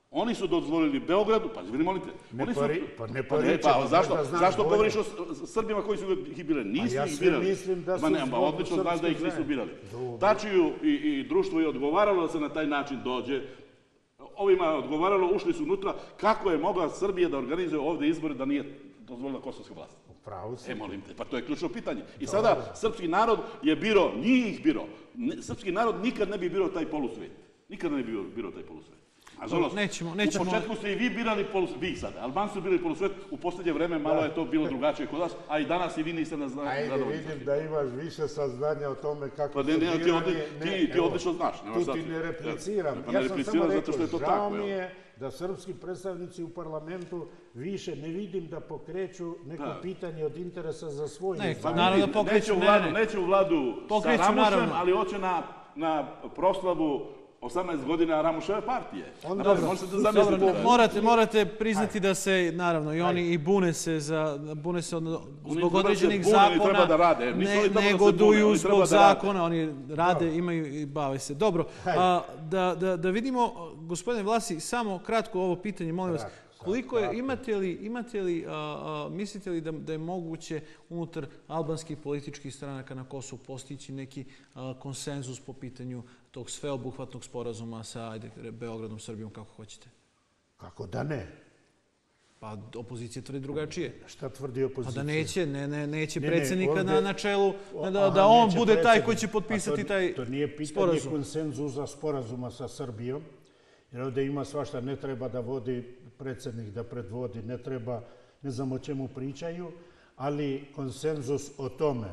Oni su dozvolili Beogradu, pa vi molite, Ne oni su... pori- pa ne Pa ne, poričemo, pa zašto, možda znaš zašto bolje. govoriš o S- Srbima koji su ih birali? Nisu ja ih sve birali. mislim da Ma su ne, ma zbog odlično znaš da ih srpskih nisu birali. Dobro. Tačiju i, i društvo je odgovaralo da se na taj način dođe. Ovima je odgovaralo, ušli su unutra. Kako je mogla Srbija da organizuje ovde izbore da nije dozvolila kosovska vlast? Pravo si. E, molim te, pa to je ključno pitanje. I sada srpski narod je biro, nije ih biro. Ne- Srpski narod nikad ne bi birao taj polusvet. Nikad ne bi birao, birao taj polusvet. Nažalost, Nećemo- nećemo- u početku ste i vi birali polusvet, vi sad, Albanci su birali polusvet, u posljednje vreme malo je to bilo drugačije kod vas, a i danas i vi niste na zna- Ajde, zadovoljni. vidim da imaš više saznanja o tome kako Pa ne, su ne, ti, birani. odli- Ne, ti, ti evo, odlično znaš. nemaš Tu šta ti ti- ne repliciram. Pa ne Ja sam samo repliciraš zato rekao, što je to žao tako. mi evo. je da srpski predstavnici u parlamentu više ne vidim da pokreću neko Da. pitanje od interesa za svoj Ne, jezik. Pa naravno vidi, da pokreću, neće u ne, vladu, ne. neće u vladu Pokreću, sa Ramušem, naravno. ali hoće na, na proslavu osamnaest godina Ramuševe partije. Onda- Dobro, možete da zamislite. Dobro, da- morate, morate priznati da se, naravno, i oni i bune se za, bune se od, zbog treba određenih se bune, oni zakona, treba da rade. Nisu ne, oni tamo da se bune, negoduju oni treba zbog da rade. zakona, oni rade, imaju i bave se. Dobro, a, da, da, da vidimo, gospodine Vlasi, samo kratko ovo pitanje, molim vas, koliko je, imate li, imate li, a, a, mislite li da, da je moguće unutar albanskih političkih stranaka na Kosovu postići neki a, konsenzus po pitanju tog sveobuhvatnog sporazuma sa, ajde, Beogradom, Srbijom, kako hoćete? Kako da ne? Pa opozicija tvrdi drugačije. Šta tvrdi Pa opozicija? da neće, ne, ne, neće Ne, ne, predsjednika ovdje- na, na čelu, O, da, aha, da on neće bude taj predsjednik. koji će A potpisati to, taj To nije pitanje sporazum. konsenzusa sporazuma sa Srbijom, jer ovdje ima svašta, ne treba da vodi predsjednik, da predvodi, ne treba, ne znam o čemu pričaju, ali konsenzus o tome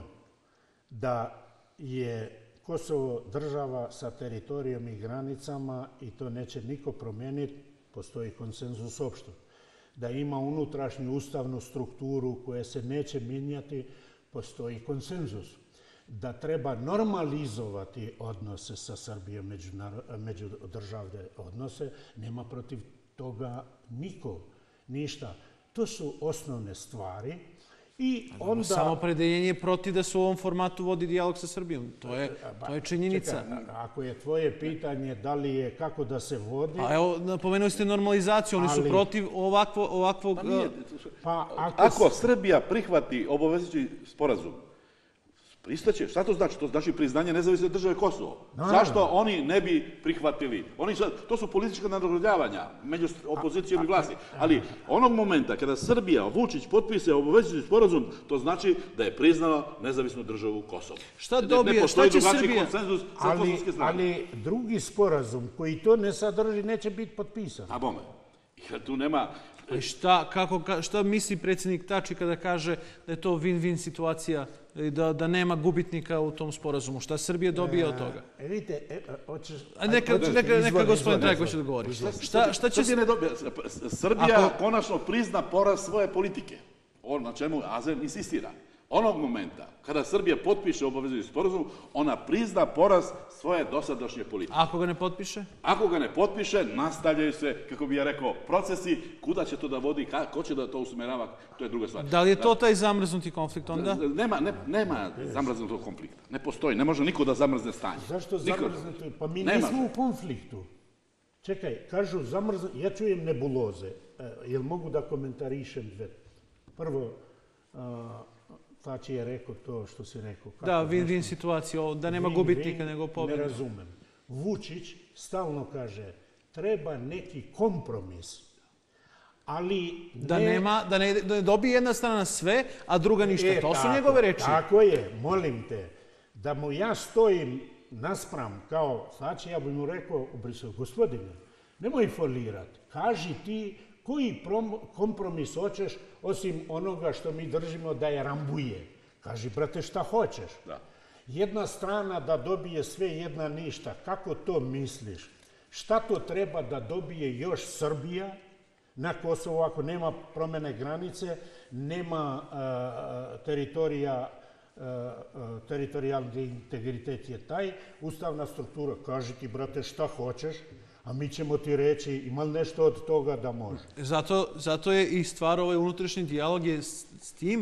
da je Kosovo država sa teritorijom i granicama i to neće niko promijeniti, postoji konsenzus opšto. Da ima unutrašnju ustavnu strukturu koja se neće mijenjati, postoji konsenzus. Da treba normalizovati odnose sa Srbijom, međunaro- međudržavne odnose, nema protiv toga niko, ništa. To su osnovne stvari i onda... Samo predeljenje protiv da se u ovom formatu vodi dijalog sa Srbijom. To je, to je činjenica. Čekaj, ako je tvoje pitanje da li je kako da se vodi... Pa evo, napomenuli ste normalizaciju, oni su Ali- protiv ovakvo, ovakvog... Pa nije, Pa ako, Ako Srbija prihvati obavezujući sporazum, pristaće, šta to znači? To znači priznanje nezavisne države Kosovo. Zašto oni ne bi prihvatili? Oni su, to su politička nadogradljavanja među opozicijom i vlasti. Ali onog momenta kada Srbija, Vučić, potpise obavezujući sporazum, to znači da je priznala nezavisnu državu Kosovo. Šta Ne- dobije- Ne postoji šta će drugačiji Srbija? konsenzus sa ali, kosovske strane. ali drugi sporazum koji to ne sadrži neće biti potpisan. A bome. Jer tu nema... I šta, kako, ka- šta misli predsjednik Tači kada kaže da je to win-win situacija i da, da nema gubitnika u tom sporazumu? Šta Srbija dobije od toga? E, vidite, e, e, hoćeš... A neka, hoćeš- neka, neka izvoli, gospodin izvoli, Trajković izvoli. odgovori. Šta, šta će... Srbija, ne dobija, Srbija Ako- konačno prizna poraz svoje politike. On na čemu Azem insistira. Onog momenta kada Srbija potpiše obavezujući sporazum, ona prizna poraz svoje dosadašnje politike. Ako ga ne potpiše? Ako ga ne potpiše, nastavljaju se, kako bi ja rekao, procesi, kuda će to da vodi, ka- ko će da to usmerava, to je druga stvar. Da li je to taj zamrznuti konflikt onda? Nema, ne, nema zamrznutog konflikta. Ne postoji. Ne može niko da zamrzne stanje. Zašto Niko. zamrznuti? Pa mi Nema. nismo u konfliktu. Čekaj, kažu zamrznuti, ja čujem nebuloze. E, jel mogu da komentarišem dve? Prvo, a, Tači je rekao to što si rekao. Kako Da, nešto? win-win situacija, o, da nema Win-win, gubitnika nego Ne pobjeda. razumem. Vučić stalno kaže, treba neki kompromis, ali Da, ne... nema, da, ne, da ne dobije jedna strana sve, a druga ništa. E, To su tako, njegove reči. Tako je, molim te, da mu ja stojim naspram kao Tači, ja bih mu rekao u Briselu, gospodine, nemoj folirati, kaži ti koji prom- kompromis hoćeš osim onoga što mi držimo da je rambuje. Kaži, brate, šta hoćeš? Da. Jedna strana da dobije sve, jedna ništa. Kako to misliš? Šta to treba da dobije još Srbija na Kosovu ako nema promene granice, nema uh, teritorija, uh, uh, teritorijalni integritet je taj, ustavna struktura, kaži ti, brate, šta hoćeš, a mi ćemo ti reći, ima li nešto od toga da može? Zato, zato je i stvar ovaj unutrašnji dijalog je s, s tim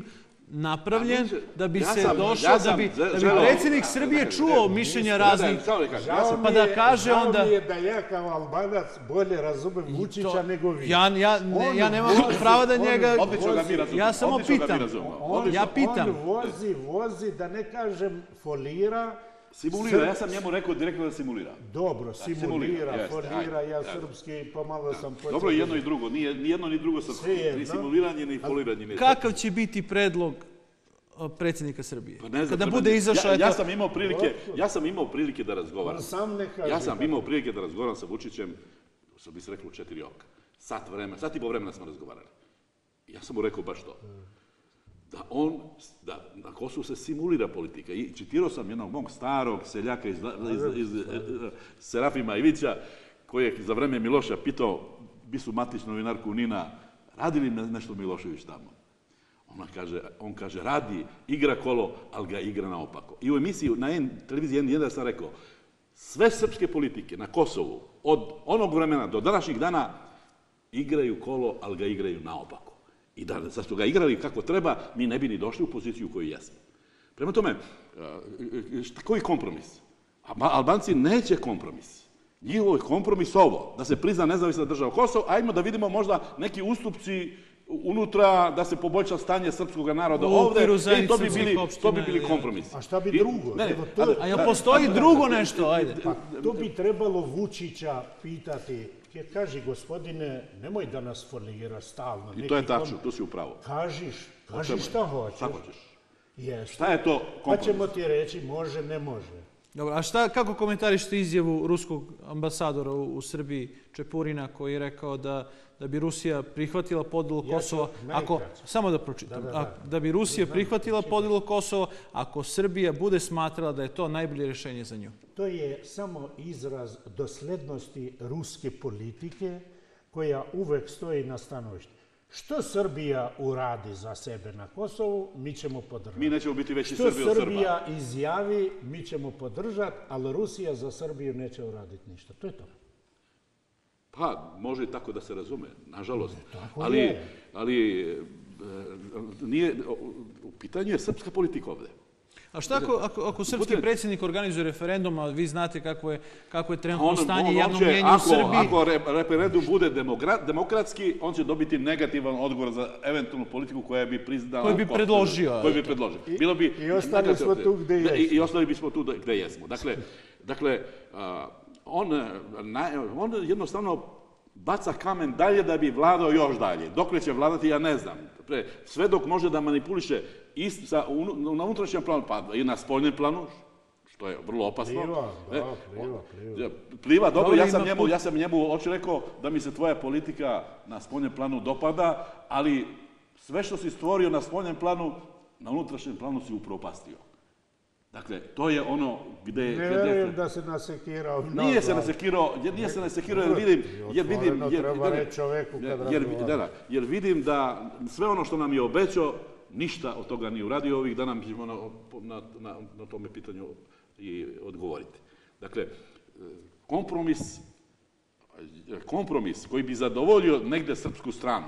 napravljen da bi Ja se sam- došlo, ja da sam bi, ze- da bi želeo- predsjednik Srbije čuo mišljenja raznih... Samo da kažem, ja Žao sam- Pa mi da je- kaže žao onda- mi je da ja kao Albanac bolje razumem Vučića To- nego vi. Ja, ja, ne, On ja nemam vozi- prava da on njega... Odlično ga mi razumemo. Ja samo odlično ga mi pitam. razumemo. On, Odlično. Ja pitam. on vozi, vozi, da ne kažem folira. Simulira, ja sam njemu rekao direktno da simulira. Dobro, simulira, simulira, jeste, folira, ajde, ja ajde. srpski pomalo sam počeo. Dobro, i jedno i drugo, nije ni jedno ni drugo srpsko. Svejedno. Ni simuliranje, ni foliranje. Ni Kakav će biti predlog a, predsjednika Srbije? Pa ne znam, Kada treba- bude izašao... ja, ja eto, sam imao prilike, ja sam imao prilike da razgovaram. On sam ne kaže. Ja sam imao prilike da razgovaram sa Vučićem, što bi se reklo u četiri oka. Sat vremena, sat i po vremena smo razgovarali. Ja sam mu rekao baš to. Da on, da na Kosovu se simulira politika. I citirao sam jednog mog starog seljaka iz, iz, iz, iz Serafima Ivića, koji je za vreme Miloša pitao Bisu Matić, novinarku Nina, radi li nešto Milošević tamo? Ona kaže, on kaže, radi, igra kolo, ali ga igra naopako. I u emisiji na en, televiziji en jedan sam rekao, sve srpske politike na Kosovu, od onog vremena do današnjih dana, igraju kolo, ali ga igraju naopako. I da, da su ga igrali kako treba, mi ne bi ni došli u poziciju u kojoj jesmo. Prema tome, šta, koji kompromis? Albanci neće kompromis. Njihov je kompromis ovo, da se prizna nezavisna država Kosovo, ajmo da vidimo možda neki ustupci unutra, da se poboljša stanje srpskog naroda U ovde, okviru i to bi zajednice bili, opština to bi bili ili- kompromis. A šta bi I- drugo? ne, Evo, to- A jel postoji drugo nešto? Ajde. Pa, to bi trebalo Vučića pitati, jer kaži gospodine, nemoj da nas folira stalno. I to je neki tačno, kom- tu si u pravu. Kažiš, kaži čemu je? šta hoćeš. Šta hoćeš? Jeste. Šta je to Pa kompromis? ćemo ti reći može, ne može. Dobro, a šta, kako komentarišete izjavu ruskog ambasadora u, u Srbiji, Čepurina, koji je rekao da, da bi Rusija prihvatila podelu Ja ću Kosova, ako, najkraće. samo da pročitam, Da, da, da. a- da bi Rusija prihvatila podelu Kosova, ako Srbija bude smatrala da je to najbolje rješenje za nju. To je samo izraz doslednosti ruske politike koja uvek stoji na stanovištu. Što Srbija uradi za sebe na Kosovu, mi ćemo podržati. Mi nećemo biti veći Što Srbi od Srba. Srbija izjavi, mi ćemo podržati, ali Rusija za Srbiju neće uraditi ništa. To je to. Pa, može i tako da se razume, nažalost. tako ali, je. ali e, nije, u pitanju je srpska politika ovde. A šta ako, ako, ako srpski Putin- predsjednik organizuje referendum, a vi znate kako je, kako je trenutno On, stanje on, javno on će, mnjenje u ako, Srbiji? ako re, referendum bude demokra, demokratski, on će dobiti negativan odgovor za eventualnu politiku koja bi priznala... Koji bi Kosovo. predložio. Koji bi predložio. Bilo bi i ostali negativno- smo tu gde Da, I, jesmo. i ostali bismo tu da- gde jesmo. Dakle, dakle a, on, e, na, on jednostavno baca kamen dalje da bi vladao još dalje. Dokle će vladati, ja ne znam. Pre, sve dok može da manipuliše i sa, unu- na unutrašnjem planu, pa i na spoljnom planu, što je vrlo opasno. Pliva, da, E, pliva, pliva. Pliva, dobro, Dobro, ja sam ima njemu, put- ja sam njemu hoću rekao da mi se tvoja politika na spoljnom planu dopada, ali sve što si stvorio na spoljnom planu, na unutrašnjem planu si upropastio. Dakle, to je ono gde... Ne gde- verujem da se nasekirao. Nije se nasekirao, jer nije se nasekirao, jer vidim, jer vidim, Otvoreno jer, treba jer- reći čoveku kad jer, razgovara. da, da, jer vidim da sve ono što nam je obećao, ništa od toga nije uradio ovih dana, mi ćemo na, na, na, na tome pitanju i odgovoriti. Dakle, kompromis, kompromis koji bi zadovoljio negde srpsku stranu,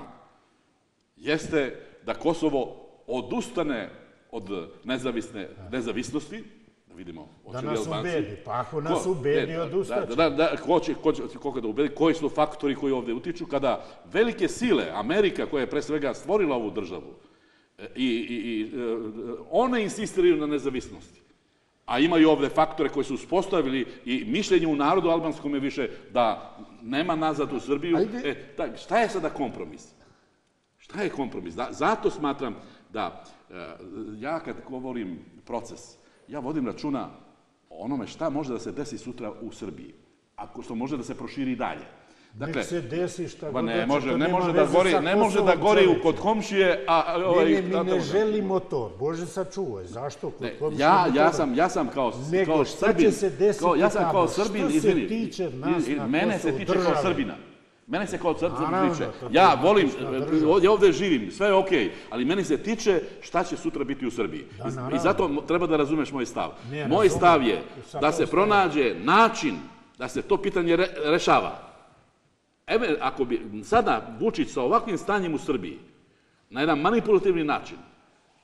jeste da Kosovo odustane od nezavisne nezavisnosti, da vidimo, Da hoće li nas Albanci... ubedi, pa ako nas Ko- ubedi, ne, da, odustat da, da, da, ko će, ko će, koga da ubedi, koji su faktori koji ovde utiču, kada velike sile, Amerika koja je pre svega stvorila ovu državu, e, i, i, i e, one insistiraju na nezavisnosti. A imaju ovde faktore koji su uspostavili i mišljenje u narodu albanskom je više da nema nazad u Srbiju. Ajde. E, tak, šta je sada kompromis? Šta je kompromis? Da, zato smatram da e, ja kad govorim proces, ja vodim računa o onome šta može da se desi sutra u Srbiji, ako što može da se proširi i dalje. Dakle, Nek se desi šta pa god ne hoće, može, to ne nema može da veze gori, sa ne može da Kosovom, gori u čoveče. kod komšije, a Ne, ovaj ne, mi a, ne da- želimo to. Bože sačuvaj. Zašto? Kod Ne, komšije ja, ne ja treba. sam, ja sam kao, Nego, kao šta Srbin, će se desiti kao, ja sam tamo? kao Što Srbin, se izvini, tiče nas iz- na mene se Kosovu, tiče kao države? Srbina. Mene se kao Srbin Naravno, tiče. to Ja je volim, matična država. ja ovde živim, sve je okej, ali meni se tiče šta će sutra biti u Srbiji. Da, I- naravno. I zato mo- treba da razumeš moj stav. Ne, Moj razumem. stav je Sa da to se stavim. pronađe način da se to pitanje re- rešava. Eve, ako bi sada Vučić sa ovakvim stanjem u Srbiji, na jedan manipulativni način,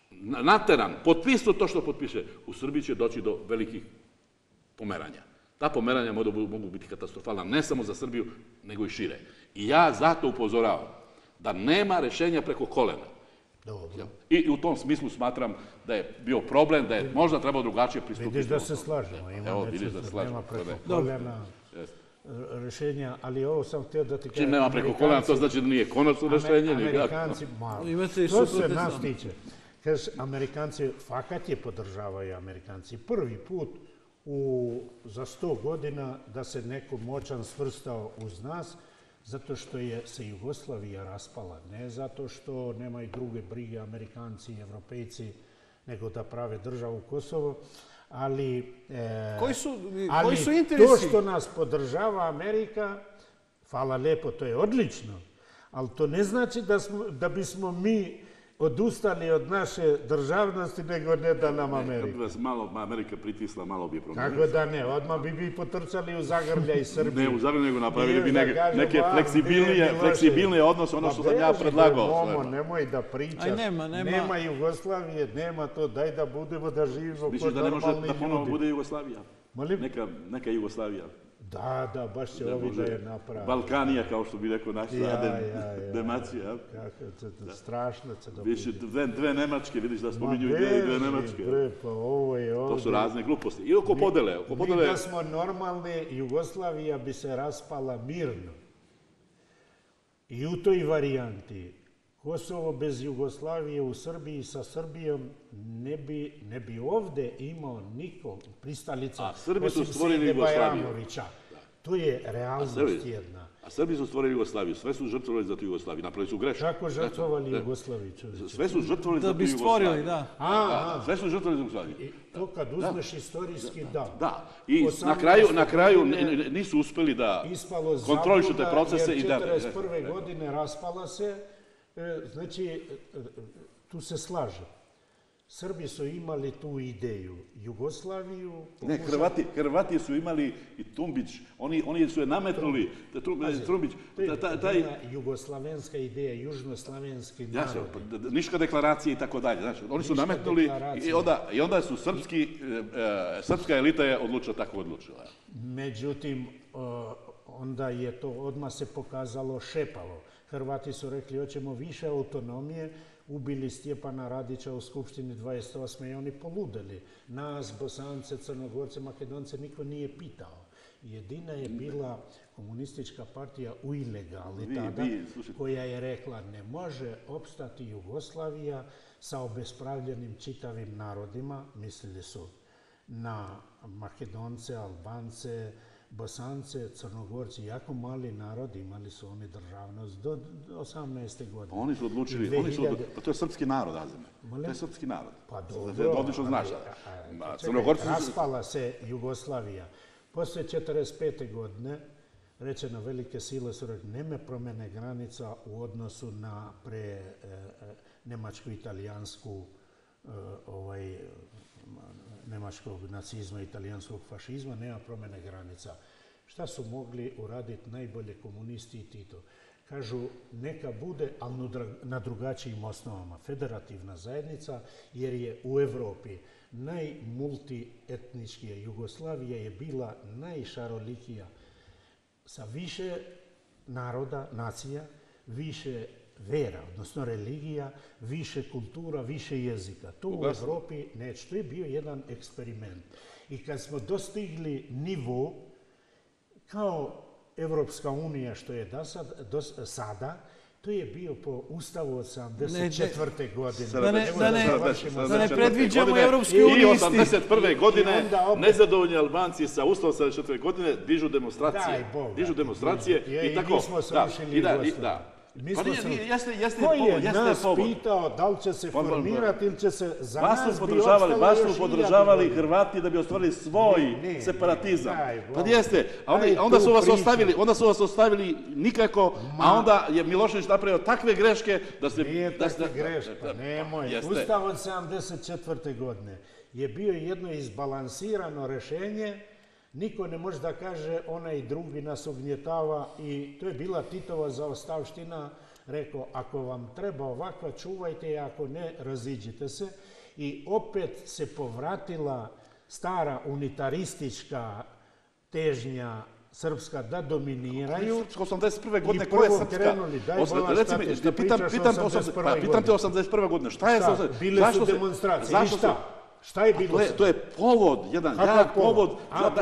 nateran, potpisao to što potpiše, u Srbiji će doći do velikih pomeranja. Ta pomeranja mogu biti katastrofalna ne samo za Srbiju, nego i šire. I ja zato upozoravam da nema rešenja preko kolena. Dobro. I u tom smislu smatram da je bio problem, da je možda trebalo drugačije pristupiti. Vidiš da se slažemo. Evo, vidiš da se slažemo. Nema preko kolena rešenja, ali ovo sam htio da ti kažem. Čim nema preko kolena, to znači da nije konačno rešenje. Amerikanci, malo. To se nas tiče. Kaže, Amerikanci, fakat je podržavaju Amerikanci. Prvi put za sto godina da se neko moćan svrstao uz nas, zato što je se Jugoslavija raspala. Ne zato što nemaju druge brige Amerikanci i Evropejci, nego da prave državu Kosovo. Ali to što nas podržava Amerika, hvala lepo, to je odlično, ali to ne znači da bismo mi odustali od naše državnosti, nego ne da nam Amerika. Kad bi vas malo Amerika pritisla, malo bi je promenila. Kako da ne, odmah bi bi potrčali u zagrlja i Srbiju. Ne u zagrlja, nego napravili bi neke fleksibilnije odnose, ono što sam ja predlagao. Momo, nemoj da pričaš, nema Jugoslavije, nema to, daj da budemo, da živimo kod normalni ljudi. Misliš da ne može da ponovo bude Jugoslavija? Neka Jugoslavija. Da, da, baš će ovi da je napravi. Balkanija, kao što bi rekao naš Demacija. Strašno će da bude. Dve Nemačke, vidiš da spominju ideje dve Nemačke. To su razne gluposti. I oko podele. Mi da smo normalne, Jugoslavija bi se raspala mirno. I u toj varijanti Kosovo bez Jugoslavije u Srbiji sa Srbijom ne bi ovde imao niko pristalica osim Sede Bajramovića. To je realnost jedna. A Srbi su stvorili Jugoslaviju, sve su žrtvovali za tu Jugoslaviju, napravili su grešku. Kako žrtvovali Jugoslaviju? Sve su žrtvovali za tu Jugoslaviju. Da bi stvorili, da. Sve su žrtvovali za Jugoslaviju. To kad uzmeš istorijski, da. Da, i na kraju nisu uspeli da kontrolišu te procese. Jer četrdeset prve godine raspala se. Znači, tu se slaže. Srbi su imali tu ideju. Jugoslaviju... Ne, Hrvati su imali i Tumbić. Oni su je nametnuli. Trumbić. To je bila jugoslavenska ideja, južnoslavenski narod. Niška deklaracija i tako dalje. Oni su nametnuli i onda su srpska elita je odlučila tako odlučila. Međutim, onda je to odmah se pokazalo šepalo. Hrvati su rekli, hoćemo više autonomije, ubili Stjepana Radića u Skupštini dvadeset osme i oni poludeli. Nas, Bosance, Crnogorce, Makedonce, niko nije pitao. Jedina je bila komunistička partija u ilegali tada, koja je rekla ne može opstati Jugoslavija sa obespravljenim čitavim narodima, mislili su na Makedonce, Albance, Bosance, Crnogorci, jako mali narod, imali su oni državnost do osamnaeste godine. Oni su odlučili, pa to je srpski narod, Azime. To je srpski narod. Pa dobro. Odlično znaš. Raspala se Jugoslavija. Posle četrdeset pete godine, rečeno velike sile su rekli, nema promene granica u odnosu na pre nemačko-italijansku nemačkog nacizma, italijanskog fašizma, nema promene granica. Šta su mogli uraditi najbolje komunisti i Tito? Kažu, neka bude, ali na drugačijim osnovama. Federativna zajednica, jer je u Evropi najmultietničkija Jugoslavija je bila najšarolikija sa više naroda, nacija, više vera, odnosno religija, više kultura, više jezika. To u Evropi neće. To je bio jedan eksperiment. I kad smo dostigli nivo kao Evropska unija, što je sada, to je bio po ustavu od sedamdeset četvrte godine. Da ne predviđamo Evropsku uniju. I osamdeset prve godine nezadovoljni Albanci sa ustavom sedamdeset četvrte godine dižu demonstracije. Dižu demonstracije i tako. I mi smo srušili Jugoslaviju. Ko je nas pitao da li će se formirati ili će se za nas bi ostalo još Baš su podržavali Hrvati da bi ostvarili svoj separatizam. Pa jeste, a onda su vas ostavili nikako, a onda je Milošević napravio takve greške da se... Nije takve greške, pa nemoj. Ustav od sedamdeset četvrte godine je bio jedno izbalansirano rešenje. Niko ne može da kaže onaj drugi nas ugnjetava i to je bila Titova zaostavština rekao, ako vam treba ovakva, čuvajte je, ako ne, raziđite se. I opet se povratila stara unitaristička težnja srpska da dominiraju. osamdeset prve godine, ko je srpska? Krenuli, daj bola šta ti, šta pričaš osamdeset prve godine. Pitam te osamdeset prve godine, šta je? Bile su demonstracije, i šta? Šta je bilo? To je povod, jedan jak povod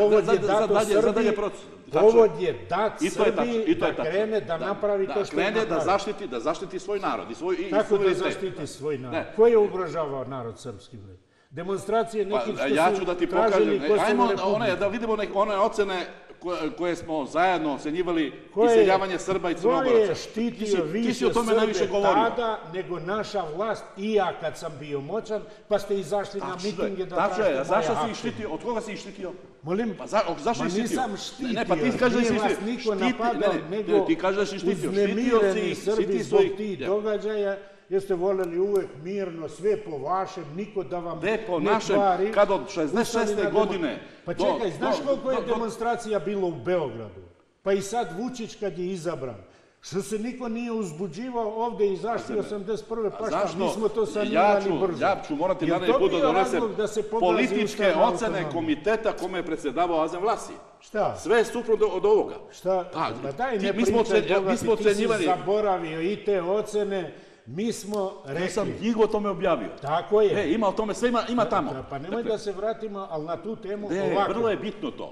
za dalje proces. Povod je dat Srbiji da krene da napravi to što je napravi. Da zaštiti svoj narod. Kako da zaštiti svoj narod? Ko je ugrožavao narod srpski? Demonstracije nekih što su tražili Kosovo Republike. Da vidimo one ocene koje smo zajedno ocenjivali, iseljavanje Srba i Crnogoraca. Ko je štitio više Srbe tada nego naša vlast i ja kad sam bio moćan, pa ste izašli na mitinge da tražite moja hapšenja. Zašto si ih štitio? Od koga si ih štitio? Molim? Zašto ih štitio? Ma nisam štitio. Ne, pa ti kažeš da si štitio. Nije vas niko napadao, nego uznemireni Srbi zbog tih događaja. Jeste voljeli uvek mirno, sve po vašem, niko da vam ne kvari. Kad od šezdeset šeste godine... Pa čekaj, znaš koliko je demonstracija bilo u Beogradu? Pa i sad Vučić kad je izabran. Što se niko nije uzbuđivao ovde i izašli osamdeset prve, pa šta, mi smo to sanirali brzo. Ja ću morati naredni put da donesem političke ocene komiteta kome je predsedavao Azem Vlasi. Šta? Sve je suprotno od ovoga. Šta? Pa daj ne pričaj Boga, ti si zaboravio i te ocene. Mi smo rekli... Ja sam knjigu o tome objavio. Tako je. E, ima o tome, sve ima tamo. Pa nemoj da se vratimo, ali na tu temu ovako. Ne, vrlo je bitno to.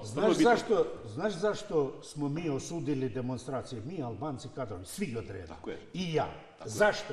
Znaš zašto smo mi osudili demonstracije? Mi, Albanci, kadrovi, svi od reda. Tako je. I ja. Zašto?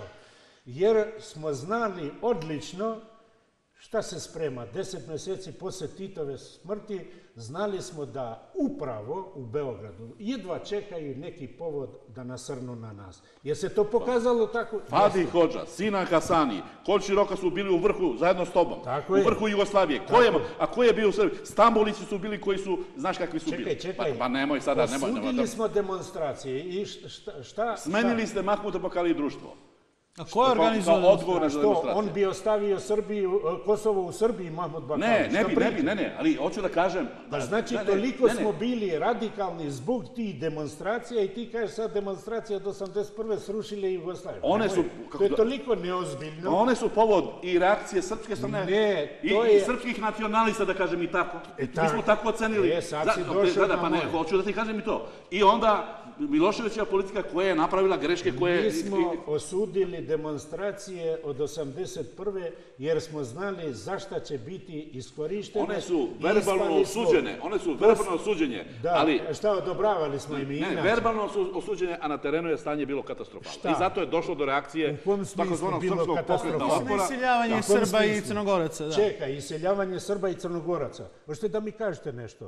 Jer smo znali odlično šta se sprema. Deset meseci posle Titove smrti znali smo da upravo u Beogradu jedva čekaju neki povod da nasrnu na nas. Je se to pokazalo tako? Fadi Hodža, Sinan Hasani, Kolči Roka su bili u vrhu zajedno s tobom. Tako je. U vrhu Jugoslavije. A ko je bio u Srbiji? Stambolici su bili koji su, znaš kakvi su bili. Čekaj, čekaj. Pa nemoj sada. Osudili smo demonstracije i šta? Smenili ste Mahmuda Bakali i društvo. A ko je organizovao odgovor za demonstracije? On bi ostavio Kosovo u Srbiji, Mahmud Bakali. Ne, ne bi, ne bi, ne, ne, ali hoću da kažem... Pa znači, toliko smo bili radikalni zbog tih demonstracija i ti kažeš sad demonstracija od osamdeset prve srušile Jugoslaviju. One su... To je toliko neozbiljno. One su povod i reakcije srpske strane. Ne, to je... I srpskih nacionalista, da kažem i tako. Mi smo tako ocenili. E, sad si došao na moje. Hoću da ti kažem i to. I onda... Miloševićeva politika koja je napravila greške koje... Mi smo osudili demonstracije od osamdeset prve jer smo znali za šta će biti iskorištene. One su verbalno osuđene, one su verbalno osuđenje. Da, šta odobravali smo im i inače. Ne, verbalno su osuđene, a na terenu je stanje bilo katastrofalno. I zato je došlo do reakcije takozvanog srpskog pokreta otpora. Iseljavanje Srba i Crnogoraca, da. Čekaj, iseljavanje Srba i Crnogoraca. Možete da mi kažete nešto,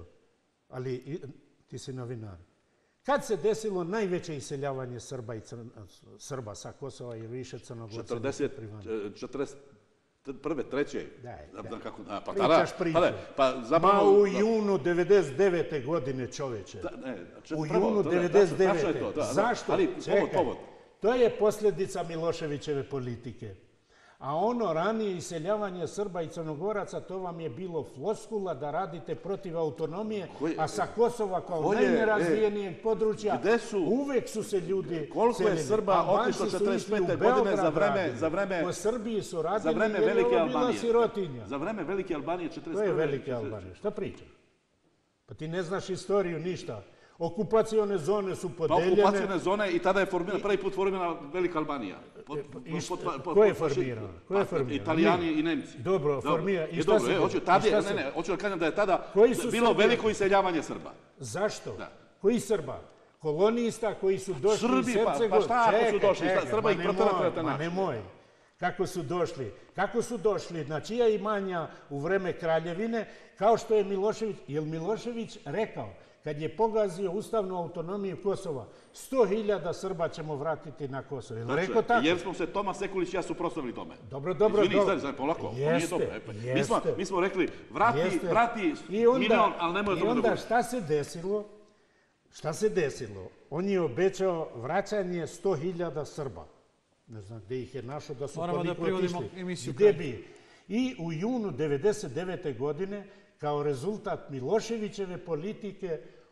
ali ti si novinar. Kad se desilo najveće iseljavanje Srba i Srba sa Kosova i više Crnogorca? četrdeset prve, treće Pričaš priču. Ma u junu devedeset devete godine, čoveče. U junu devedeset devete Zašto? Čekaj, to je posljedica Miloševićeve politike. A ono ranije iseljavanje Srba i Crnogoraca, to vam je bilo floskula da radite protiv autonomije, a sa Kosova kao najnerazvijenijeg područja uvek su se ljudi... Koliko je Srba otišlo četrdeset pete godine za vreme... Po Srbiji su radili jer je ovo bila sirotinja. Za vreme Velike Albanije četrdeset prve. To je Velike Albanije. Šta pričaš? Pa ti ne znaš istoriju ništa. Okupacione zone su podeljene... Pa okupacione zone i tada je prvi put formirana Velika Albanija. Ko je formirao? Italijani i Nemci. Dobro, formirao. I šta se... Ne, ne, hoću da kažem da je tada bilo veliko iseljavanje Srba. Zašto? Koji Srba? Kolonista koji su došli iz Hercegovine... Pa šta ako su došli? Srba ih proterate na... Ma nemoj. Kako su došli? Kako su došli? Na čija imanja u vreme Kraljevine? Kao što je Milošević... Je li Milošević rekao? Kad je pogazio ustavnu autonomiju Kosova, sto hiljada Srba ćemo vratiti na Kosovo. Je li rekao tako? Jer smo se Toma Sekulić i ja suprotstavili tome. Dobro, dobro, dobro. Izvini, znam, polako. Jeste, jeste. Mi smo rekli, vrati milion, ali nemoj o tome da... I onda šta se desilo? Šta se desilo? On je obećao vraćanje sto hiljada Srba. Ne znam gde ih je našao da su toliko otišli. Gde bi? I u junu devedeset devete godine kao rezultat Miloševićeve politike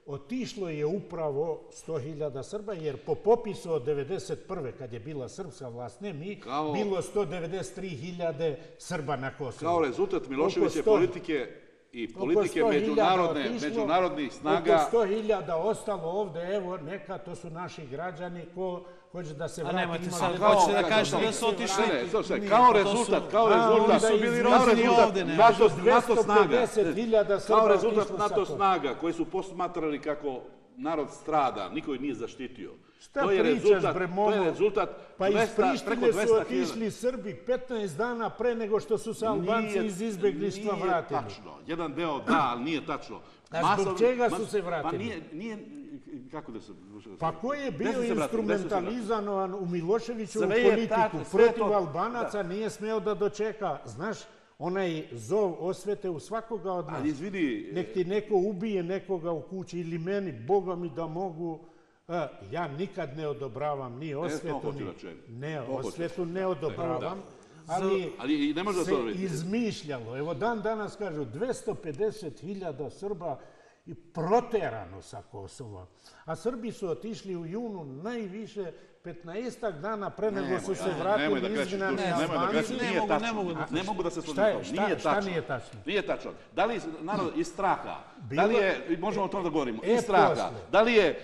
otišlo je upravo sto hiljada Srba, jer po popisu od devedeset prve kad je bila srpska vlast, ne mi, Kao- bilo sto devedeset tri hiljade Srba na Kosovu. Kao rezultat Miloševiće Oko sto- politike i oko politike sto hiljada međunarodne, otišlo, međunarodnih snaga. Oko sto hiljada ostalo ovde, evo, neka, to su naši građani, ko hoće da se A vrati. nemojte ima sad, da- kao- hoćete da kao- kažete kao- da su otišli. Ne, ne, to sve, Nije, kao pa to rezultat, su- kao A, rezultat. onda su bili iz- Kao rođeni rezultat ovde, ne? NATO, NATO dvesta snaga, pedeset hiljada Srba kao rezultat otišlo NATO sa- snaga koji su posmatrali kako narod strada, niko ih nije zaštitio. Šta to je pričaš, rezultat, bre, to Momo? je rezultat Pa iz dvesta, preko Prištine su dvesta hiljada. otišli Srbi petnaest dana pre nego što su se Albanci Nije- iz izbeglištva nije vratili. tačno. Jedan deo da, ali nije tačno. A zbog čega su mas- se vratili? Pa nije, nije, kako da se... Pa ko je Gde bio su se vratili? Gde su se vratili? instrumentalizovan u Miloševićevu Sve je politiku tačno, sve je protiv to- Albanaca, nije smeo da dočeka, znaš, onaj zov osvete u svakoga od nas. Ali izvidi, Nek ti neko ubije nekoga u kući ili meni, Boga mi da mogu. A, ja nikad ne odobravam ni osvetu, hoću ni... da čujem. Ne, To hoću. osvetu ne odobravam, Da. ali, ali i ne može da se to vidjeti. izmišljalo. Evo dan danas kažu dvesta pedeset hiljada Srba i proterano sa Kosova. A Srbi su otišli u junu najviše petnaestak dana pre nego su se nemoj da vratili krečeš, izgnani nemoj da Albanci. krečeš, Ne nije mogu, tačno. ne mogu da- Ne mogu da se složim Šta je- s tom. šta- Nije šta tačno. nije tačno? Nije tačno. Da li narod iz straha, da Bilo- li je, možemo o tom da govorimo, E, iz straha, posle. da li je e,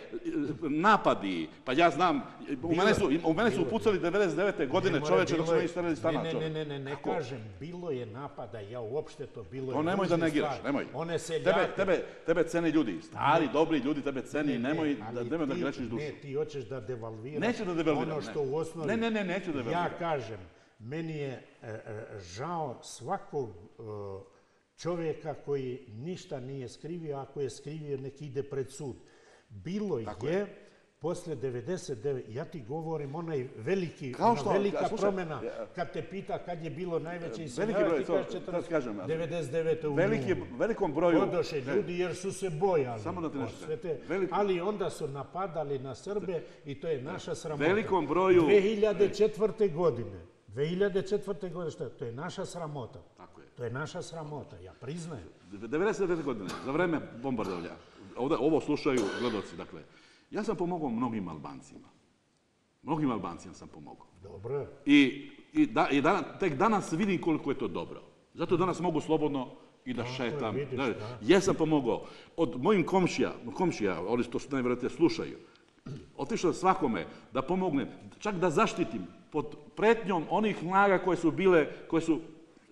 napadi, pa ja znam, u mene su, u mene su upucali devedeset devete godine Ne more, čoveče dok bilo smo je- mi isterali stana. Ne, ne, čoveče. ne, ne, ne Kako? kažem, bilo je napada, ja uopšte to bilo je. To nemoj da ružne negiraš, stvari. nemoj. One se Tebe, tebe, tebe cene ljudi, stari, dobri ljudi tebe ceni, nemoj da, ali nemoj da ti- grešiš dušu. Ne, ti hoćeš da devalviraš Neću da devalviram, ono što ne. u osnovi... Ne, ne, ne, neću da devalviram. Ja kažem, meni je e, e, žao svakog e, čovjeka koji ništa nije skrivio, ako je skrivio nek ide pred sud. Bilo je, posle devedeset devete, ja ti govorim, onaj veliki, Kao ona što- velika slušaj, promjena, ja- kad te pita kad je bilo najveće Veliki iseljavanje, broj, ti to- kažeš to četrdeset, kažem, ja. devedeset devete u Veliki, junu. velikom broju... Odoše ne, ljudi jer su se bojali Samo da ti nešto osvete, kažem. Veliko- ali onda su napadali na Srbe i to je naša sramota. Velikom broju- dve hiljade četvrte. godine. dve hiljade četvrte. godine, što je? To je naša sramota. Tako je. To je naša sramota, ja priznajem. devedeset devete godine, za vreme bombardovanja, ovde, ovo slušaju gledoci, dakle, ja sam pomogao mnogim Albancima. Mnogim Albancima sam pomogao. Dobro. I, i, da, i dan, tek danas vidim koliko je to dobro. Zato danas mogu slobodno i da šetam. vidiš, Da, da. jesam pomogao. Od mojim komšija, komšija, oni što najvjerojatnije slušaju, otišao svakome da pomognem, čak da zaštitim pod pretnjom onih snaga koje su bile, koje su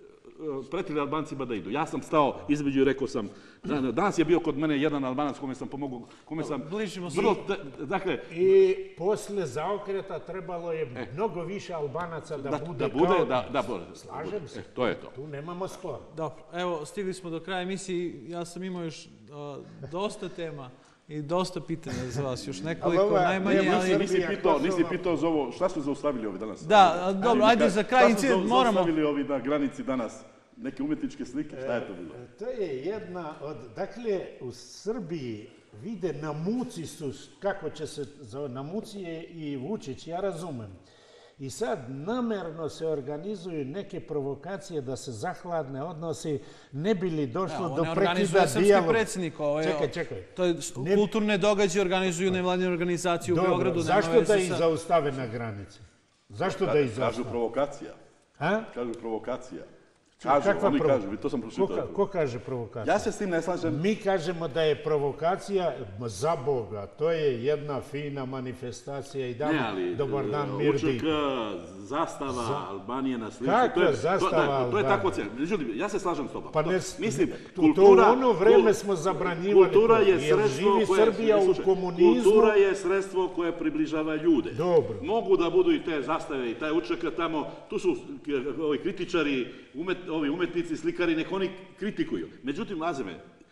pretili Albancima da idu. Ja sam stao između i rekao sam, danas je bio kod mene jedan Albanac kome sam pomogao, kome sam... Bližimo se. Vrlo, dakle, I posle zaokreta trebalo je mnogo više Albanaca da, da, bude da bude, kao... da, da bude. Slažem se. E, to je to. Tu nemamo spor. Dobro, evo, stigli smo do kraja emisije. Ja sam imao još a, dosta tema i dosta pitanja za vas. Još nekoliko, Ali ova- najmanje, nema ali... se- Nisi pitao, nisi pitao za ovo, šta su zaustavili ovi danas? Da, a, dobro, Ali, ajde ka- za kraj šta su incident, zau- moramo... Zaustavili ovi na granici danas neke umjetničke slike, šta je to bilo? To je jedna od, dakle, u Srbiji vide na muci su, kako će se zove, na muci je i Vučić, ja razumem. I sad namerno se organizuju neke provokacije da se zahladne odnosi, ne bi li došlo Da, do one prekida organizuje srpski dijaloga. predsjednik. Ovo, je- Čekaj, čekaj. To je Ne- kulturne događaje organizuju nevladine organizacije u Dobro, Beogradu. nema zašto veze da ih sa- zaustave na granici? Zašto da ih Kažu zaustave? provokacija. A? Kažu provokacija. Kažu, Kakva oni provo- kažu, to sam Ko, pročitao. ka- ko kaže provokacija? Ja se s tim ne slažem. Mi kažemo da je provokacija, za Boga, to je jedna fina manifestacija i damo Ne, ali dobar dan, e, mir U Č di. K, zastava Albanije na slici. Kakva to je, zastava to, da, to je Albanije? tako cijelo. Međutim, ja se slažem s tobom. Pa ne, To- mislim, to, kultura, to u ono vreme kul- smo zabranjivali. Kultura to, je jer sredstvo živi koje... Srbija u slušaj, komunizmu. Kultura je sredstvo koje približava ljude. Dobro. Mogu da budu i te zastave i taj U Č K tamo, tu su k- ovi kritičari, umet, ovi umetnici, slikari, nek oni kritikuju. Međutim, Lazime,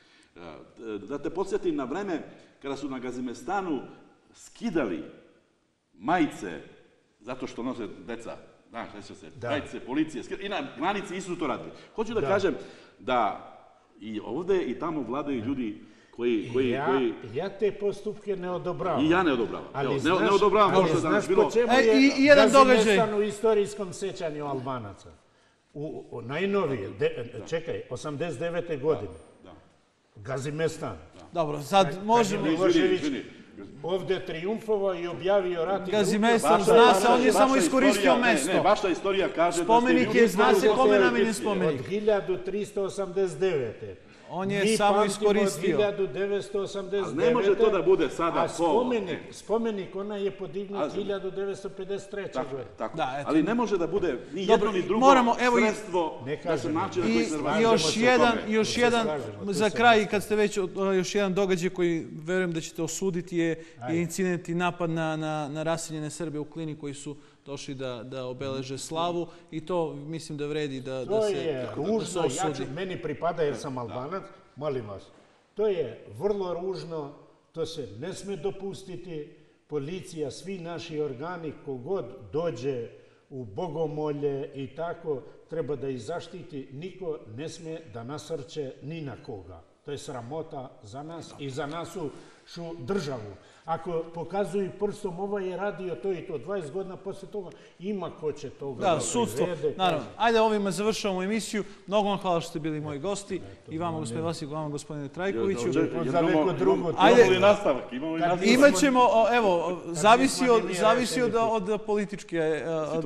da te podsjetim na vreme kada su na Gazimestanu skidali majice zato što nose deca, znaš, ne se, Da. majice, policije, skid- i na granici isto su to radili. Hoću da, kažem da i ovde i tamo vladaju ljudi koji... koji, ja, koji ja te postupke ne odobravam. I ja ne odobravam. Ali Evo, ne, znaš, ne odobravam ali ovo što je danas znaš bilo. po čemu E, je i- i jedan Gazimestan događaj. u istorijskom sećanju Albanaca? U, u najnovije, de, čekaj, osamdeset devete godine. Da. Gazimestan. Dobro, sad možemo... Milošević ovde triumfovao i objavio rat. Gazimestan, zna se, on je samo iskoristio mesto. Ne, vaša istorija kaže... Spomenik je, zna se kome namenjen spomenik. Od hiljadu tristo osamdeset devete. On je samo iskoristio. Mi pamtimo od hiljadu devetsto osamdeset devete. Ne može to da bude sada a spomenik, spomenik ona je podignut hiljadu devetsto pedeset treće. Tako, ali ne može da bude ni jedno ni drugo sredstvo da se način na koji se I još jedan, još jedan, za kraj, kad ste već, još jedan događaj koji verujem da ćete osuditi je incident i napad na raseljene Srbe u Klini koji su došli da obeleže slavu i to mislim da vredi da se osudi. To je ružno, ja meni pripada jer sam Albanac, molim vas. To je vrlo ružno, to se ne sme dopustiti. Policija, svi naši organi, kogod dođe u bogomolje i tako, treba da ih zaštiti. Niko ne sme da nasrće ni na koga. To je sramota za nas i za našu državu. Ako pokazuju prstom, ovaj je radio to i to, dvadeset godina posle toga, ima ko će toga da privede. Da, sudstvo, naravno. Ajde, ovime završavamo emisiju. Mnogo vam hvala što ste bili moji gosti. I vama, gospodine Vasić, i vama, gospodine Trajkoviću. Za neko drugo. Imamo li nastavak? Imaćemo, evo, zavisi od političke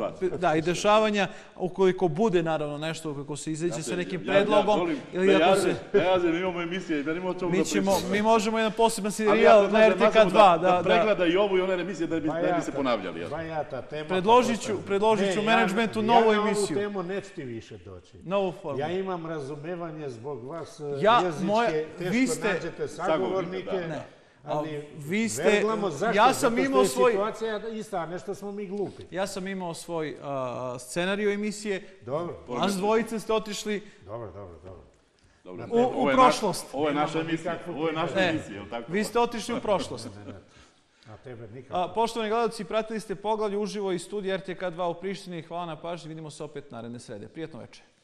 i dešavanja, ukoliko bude, naravno, nešto, ukoliko se izađe sa nekim predlogom. Ja želim, imamo emisije, da imamo čemu da pričamo. Mi možemo jedan poseban serijal na R T K dva. Da pregleda i ovu i one emisije da bi se ponavljali. Predložit ću menadžmentu novu emisiju. Ja na ovu temu neću ti više doći. Novu formu. Ja imam razumevanje zbog vas jezičke, teško nađete sagovornike. Ali verglamo zašto, zato što je situacija ista, nešto smo mi glupi. Ja sam imao svoj scenariju emisije. Dobro. Vas dvojice ste otišli... Dobro, dobro, dobro. U prošlost. Ovo je naša emisija. Ovo je naša emisija. Vi ste otišli u prošlost. Poštovani gledalci, pratili ste Poglavlje uživo iz studija R T K dva u Prištini. Hvala na pažnji. Vidimo se opet naredne srede. Prijetno večer.